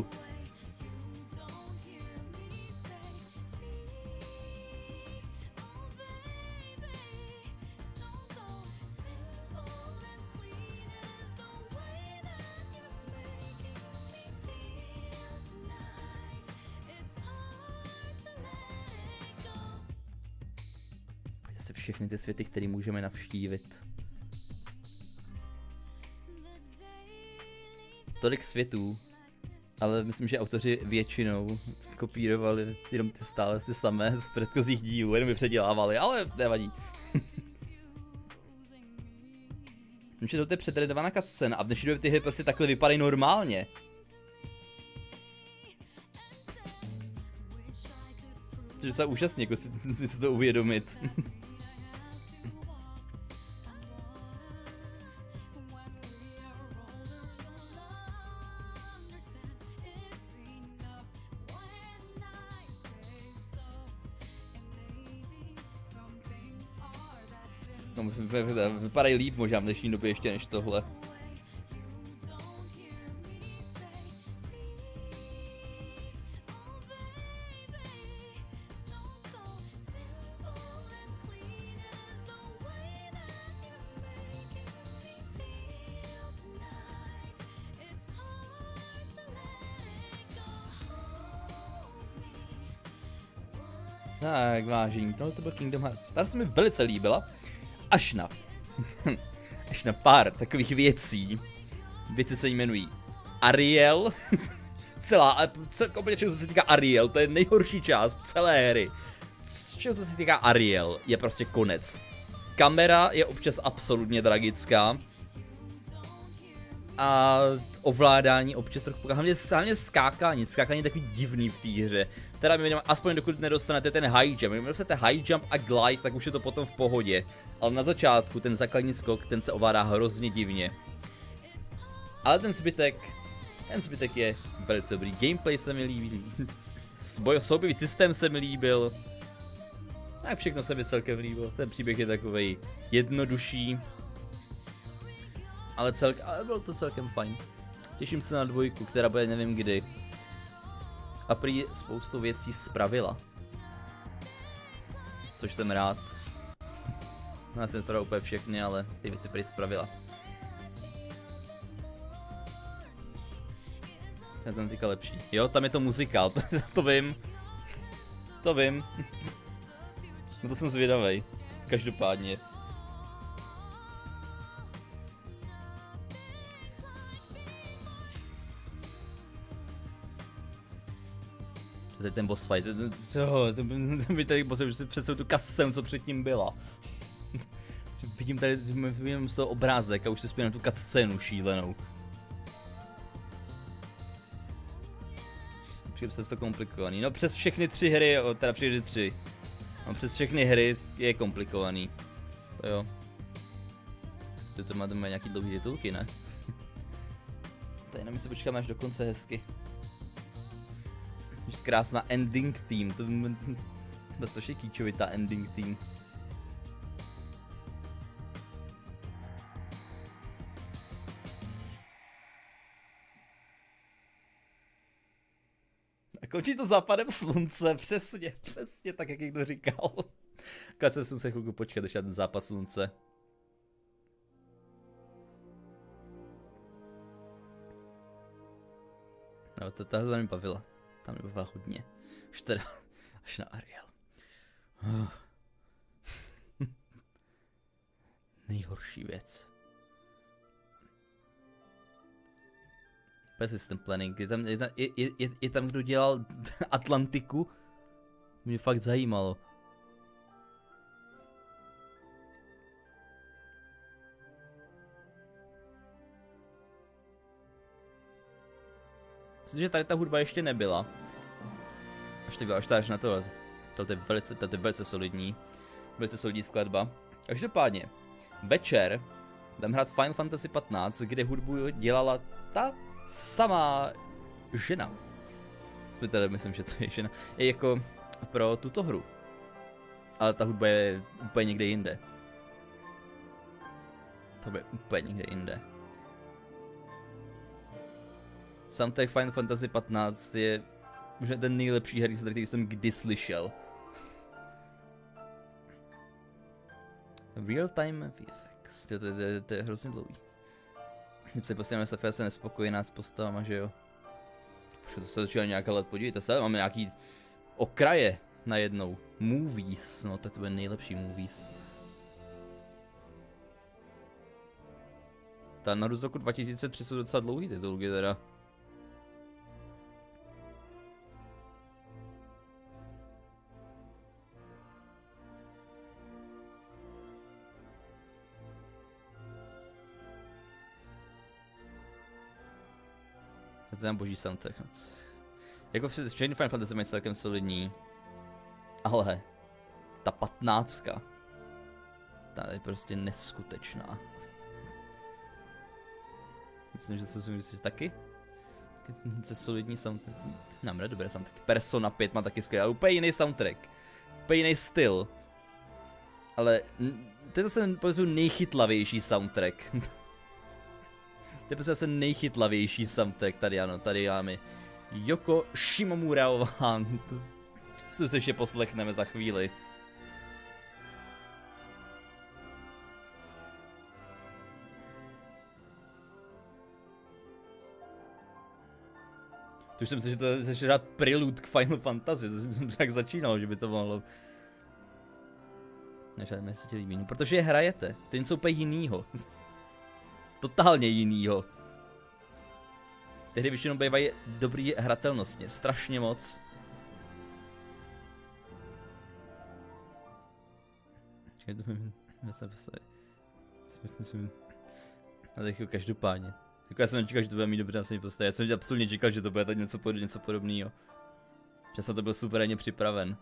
Všechny ty světy, které můžeme navštívit. Tolik světů, ale myslím, že autoři většinou kopírovali jenom ty stále ty samé z předchozích dílů, jenom je předělávali, ale nevadí. Myslím, že to je předredovaná cutscéna a v dnešní době ty hry prostě takhle vypadají normálně. Což je úžasně, jako si to uvědomit. No, vypadají líp možná v dnešní době ještě než tohle. Tak, vážení, tohle to byl Kingdom Hearts. Ta se mi velice líbila. Až na pár takových věcí. Věci se jmenují Ariel. Úplně všechno, co se týká Ariel, to je nejhorší část celé hry. Všechno, co se týká Ariel, je prostě konec. Kamera je občas absolutně tragická. A ovládání občas trochu, hlavně skákání je takový divný v té hře. Teda aspoň dokud nedostanete ten high jump, když dostanete high jump a glide, tak už je to potom v pohodě. Ale na začátku ten základní skok, ten se ovládá hrozně divně. Ale ten zbytek je velice dobrý. Gameplay se mi líbí, soubojový systém se mi líbil. Tak všechno se mi celkem líbilo, ten příběh je takovej jednodušší. Ale bylo to celkem fajn. Těším se na 2, která bude nevím kdy. A prý spoustu věcí spravila. Což jsem rád. No, já jsem spravil úplně všechny, ale ty věci prý spravila. Jsem tam teďka lepší. Jo, tam je to muzikál, to vím. To vím. No to jsem zvědavej. Každopádně. To je ten boss fight, to by tady představu tu cutscénu, co předtím byla. Vidím tady, vidím z toho obrázek a už se spěju na tu cutscénu šílenou. Přijde se to komplikovaný, no přes všechny 3 hry, teda všechny 3. No přes všechny hry je komplikovaný. To jo. To má nějaký dlouhý titulky, ne? Tady jenom se počkáme až do konce hezky. Krásná ending team, to byl strašně kýčovitá ending team. A končí to západem slunce, přesně tak, jak někdo říkal. Akorát jsem se chvilku počkat, ještě na ten západ slunce. No, tahle mi bavila. Tam mě bavila hodně. Už teda, až na Ariel. nejhorší věc. Persistent planning, je tam kdo dělal Atlantiku? Mě fakt zajímalo. Protože tady ta hudba ještě nebyla. Až na to. To je velice solidní. Velice solidní skladba. Každopádně, večer jdem hrát Final Fantasy 15, kde hudbu dělala ta samá žena. Teda myslím, že to je žena. Je jako pro tuto hru. Ale ta hudba je úplně někde jinde. To bude úplně někde jinde. Soundtrack Final Fantasy 15 je možná ten nejlepší herní soundtrack, který jsem kdy slyšel. Real time VFX, to je hrozně dlouhý. Když se posledně se nespokojená s postavama, že jo. To se začíná nějaká let, podívejte se, máme nějaký okraje najednou. Movies, no tak to bude nejlepší movies. Ta na z roku 2003 jsou docela dlouhý titulky teda. To je boží soundtrack. Jako všechny Final Fantasy mají celkem solidní. Ale ta 15. Ta je prostě neskutečná. Myslím, že to si myslíš taky? Taky solidní soundtrack. No, dobré soundtrack. Persona 5 má taky skvělý, ale úplně jiný soundtrack. Úplně jiný styl. Ale to je zase nejchytlavější soundtrack. To je prostě zase nejchytlavější soundtrack tady, ano, tady máme Yoko Shimomuraová. To se ještě poslechneme za chvíli. To už jsem si, že to začne dát prelude k Final Fantasy, to jsem tak začínal, že by to mohlo. Nežádné se ti líbí, no, protože je hrajete, to je něco úplně jinýho. Totálně jinýho. Ty hry většinou bývají dobrý hratelnostně, strašně moc. Čekaj, to mi se postavit. Ale jako každopádně. Jako já jsem nečekal, že to bude mít dobře na svým postavě. Já jsem absolutně čekal, že to bude tak něco podobného. Že jsem to byl superně připraven.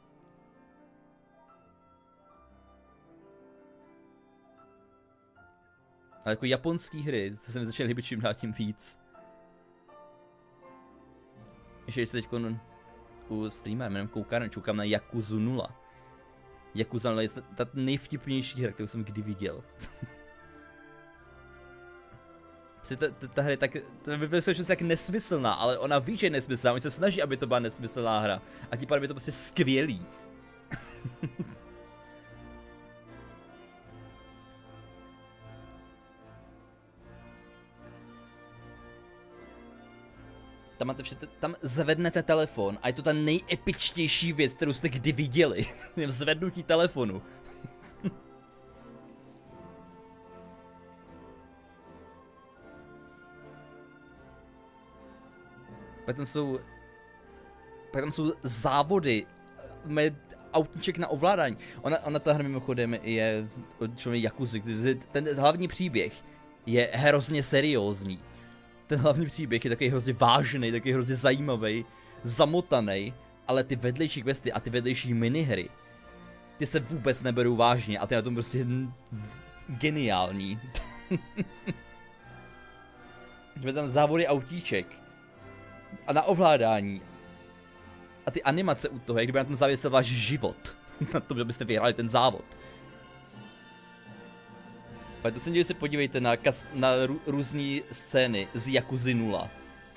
Ale jako japonský hry, to se mi začaly líbit čím dál tím víc. Ještě se teď u streamera jménem koukám na Yakuzu 0. Yakuza 0 je ta nejvtipnější hra, kterou jsem kdy viděl. Ta hra je tak, to by bylo tak nesmyslná, ale ona ví, že je nesmyslná, oni se snaží, aby to byla nesmyslná hra. A tím pádem je to prostě skvělý. Tam zvednete telefon a je to ta nejepičtější věc, kterou jste kdy viděli. Zvednutí telefonu. Pak tam jsou závody autíček na ovládání. Ona ta hra mimochodem je od člověka Yakuzy, ten hlavní příběh je hrozně seriózní. Ten hlavní příběh je takový hrozně vážný, takový hrozně zajímavý, zamotaný, ale ty vedlejší questy a ty vedlejší minihry, ty se vůbec neberou vážně a ty na tom prostě geniální. Máme tam závody autíček a na ovládání a ty animace u toho, jak kdyby na tom závěsel váš život, na tom, že byste vyhráli ten závod. Ale to se někdy se podívejte na různé scény z Yakuzy 0.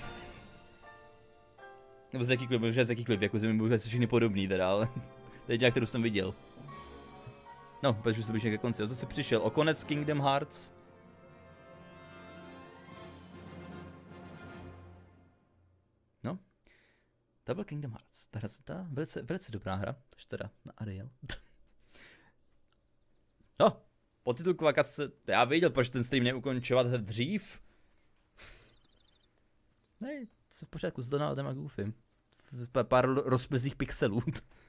Nebo z jakýkoliv, možná z jakýkoliv Yakuzy, možná se všechny podobný teda, ale to je jediná, kterou jsem viděl. No, protože se blížím ke konci, o co jsi přišel? O konec Kingdom Hearts? No, to byl Kingdom Hearts, ta velice dobrá hra, takže teda na Ariel. No. Podtitulková cutscene, já věděl, proč ten stream neukončovat dřív. Ne, co v pořádku s Donaldem a Goofym. Pár rozmezích pixelů.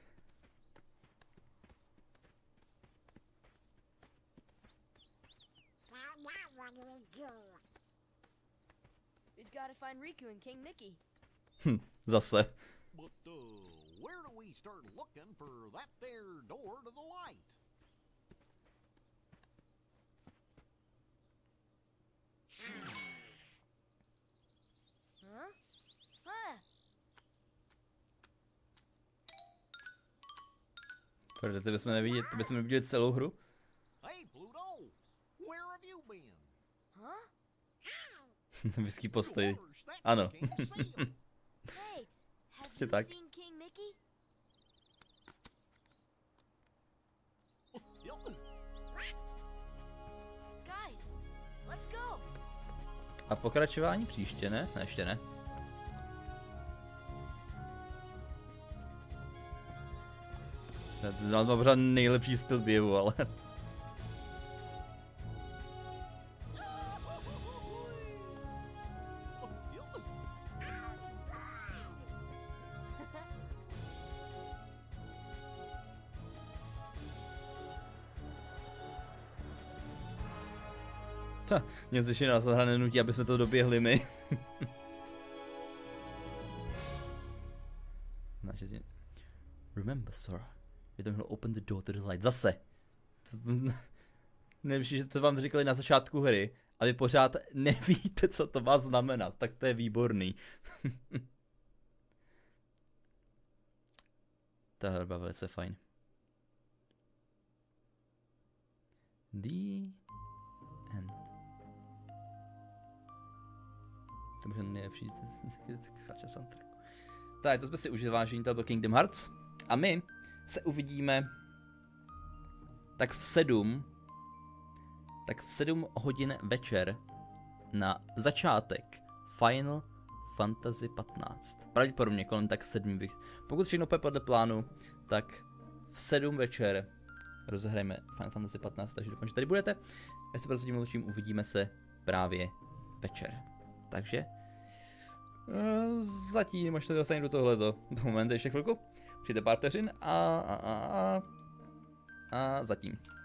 We've got to find Riku and King Mickey. Zase. But, where do we start looking for that there door to the light? Huh? Ah! Protože ty bychom neviděli celou hru. Hey, Pluto, where have you been? Huh? Vyský postoj. Yours, that's Ano. the king's seal. Hey, have Prostě you tak. seen King Mickey? Guys, let's go. A pokračování příště, ne? Ne, ještě ne. To má pořád nejlepší styl běhu, ale... Mě se nás hra nenutí, aby jsme to doběhli my. Remember, Sora, you don't open the door to the light. Zase. Nevím, že to vám říkali na začátku hry, ale vy pořád nevíte, co to má znamenat, tak to je výborný. Ta hra byla velice fajn. The end. To možná nejlepší, tak to jsme si užili, vážení, to byl Kingdom Hearts. A my se uvidíme tak v 7 hodin večer na začátek Final Fantasy 15. Pravděpodobně kolem tak 7 bych. Pokud všechno půjde podle plánu, tak v 7 večer rozehrajeme Final Fantasy 15, takže doufám, že tady budete. Já se prozatím mluvčím, uvidíme se právě večer. Takže zatím, až to dostane do tohleto. Moment, ještě chvilku. Přijde pár vteřin a zatím.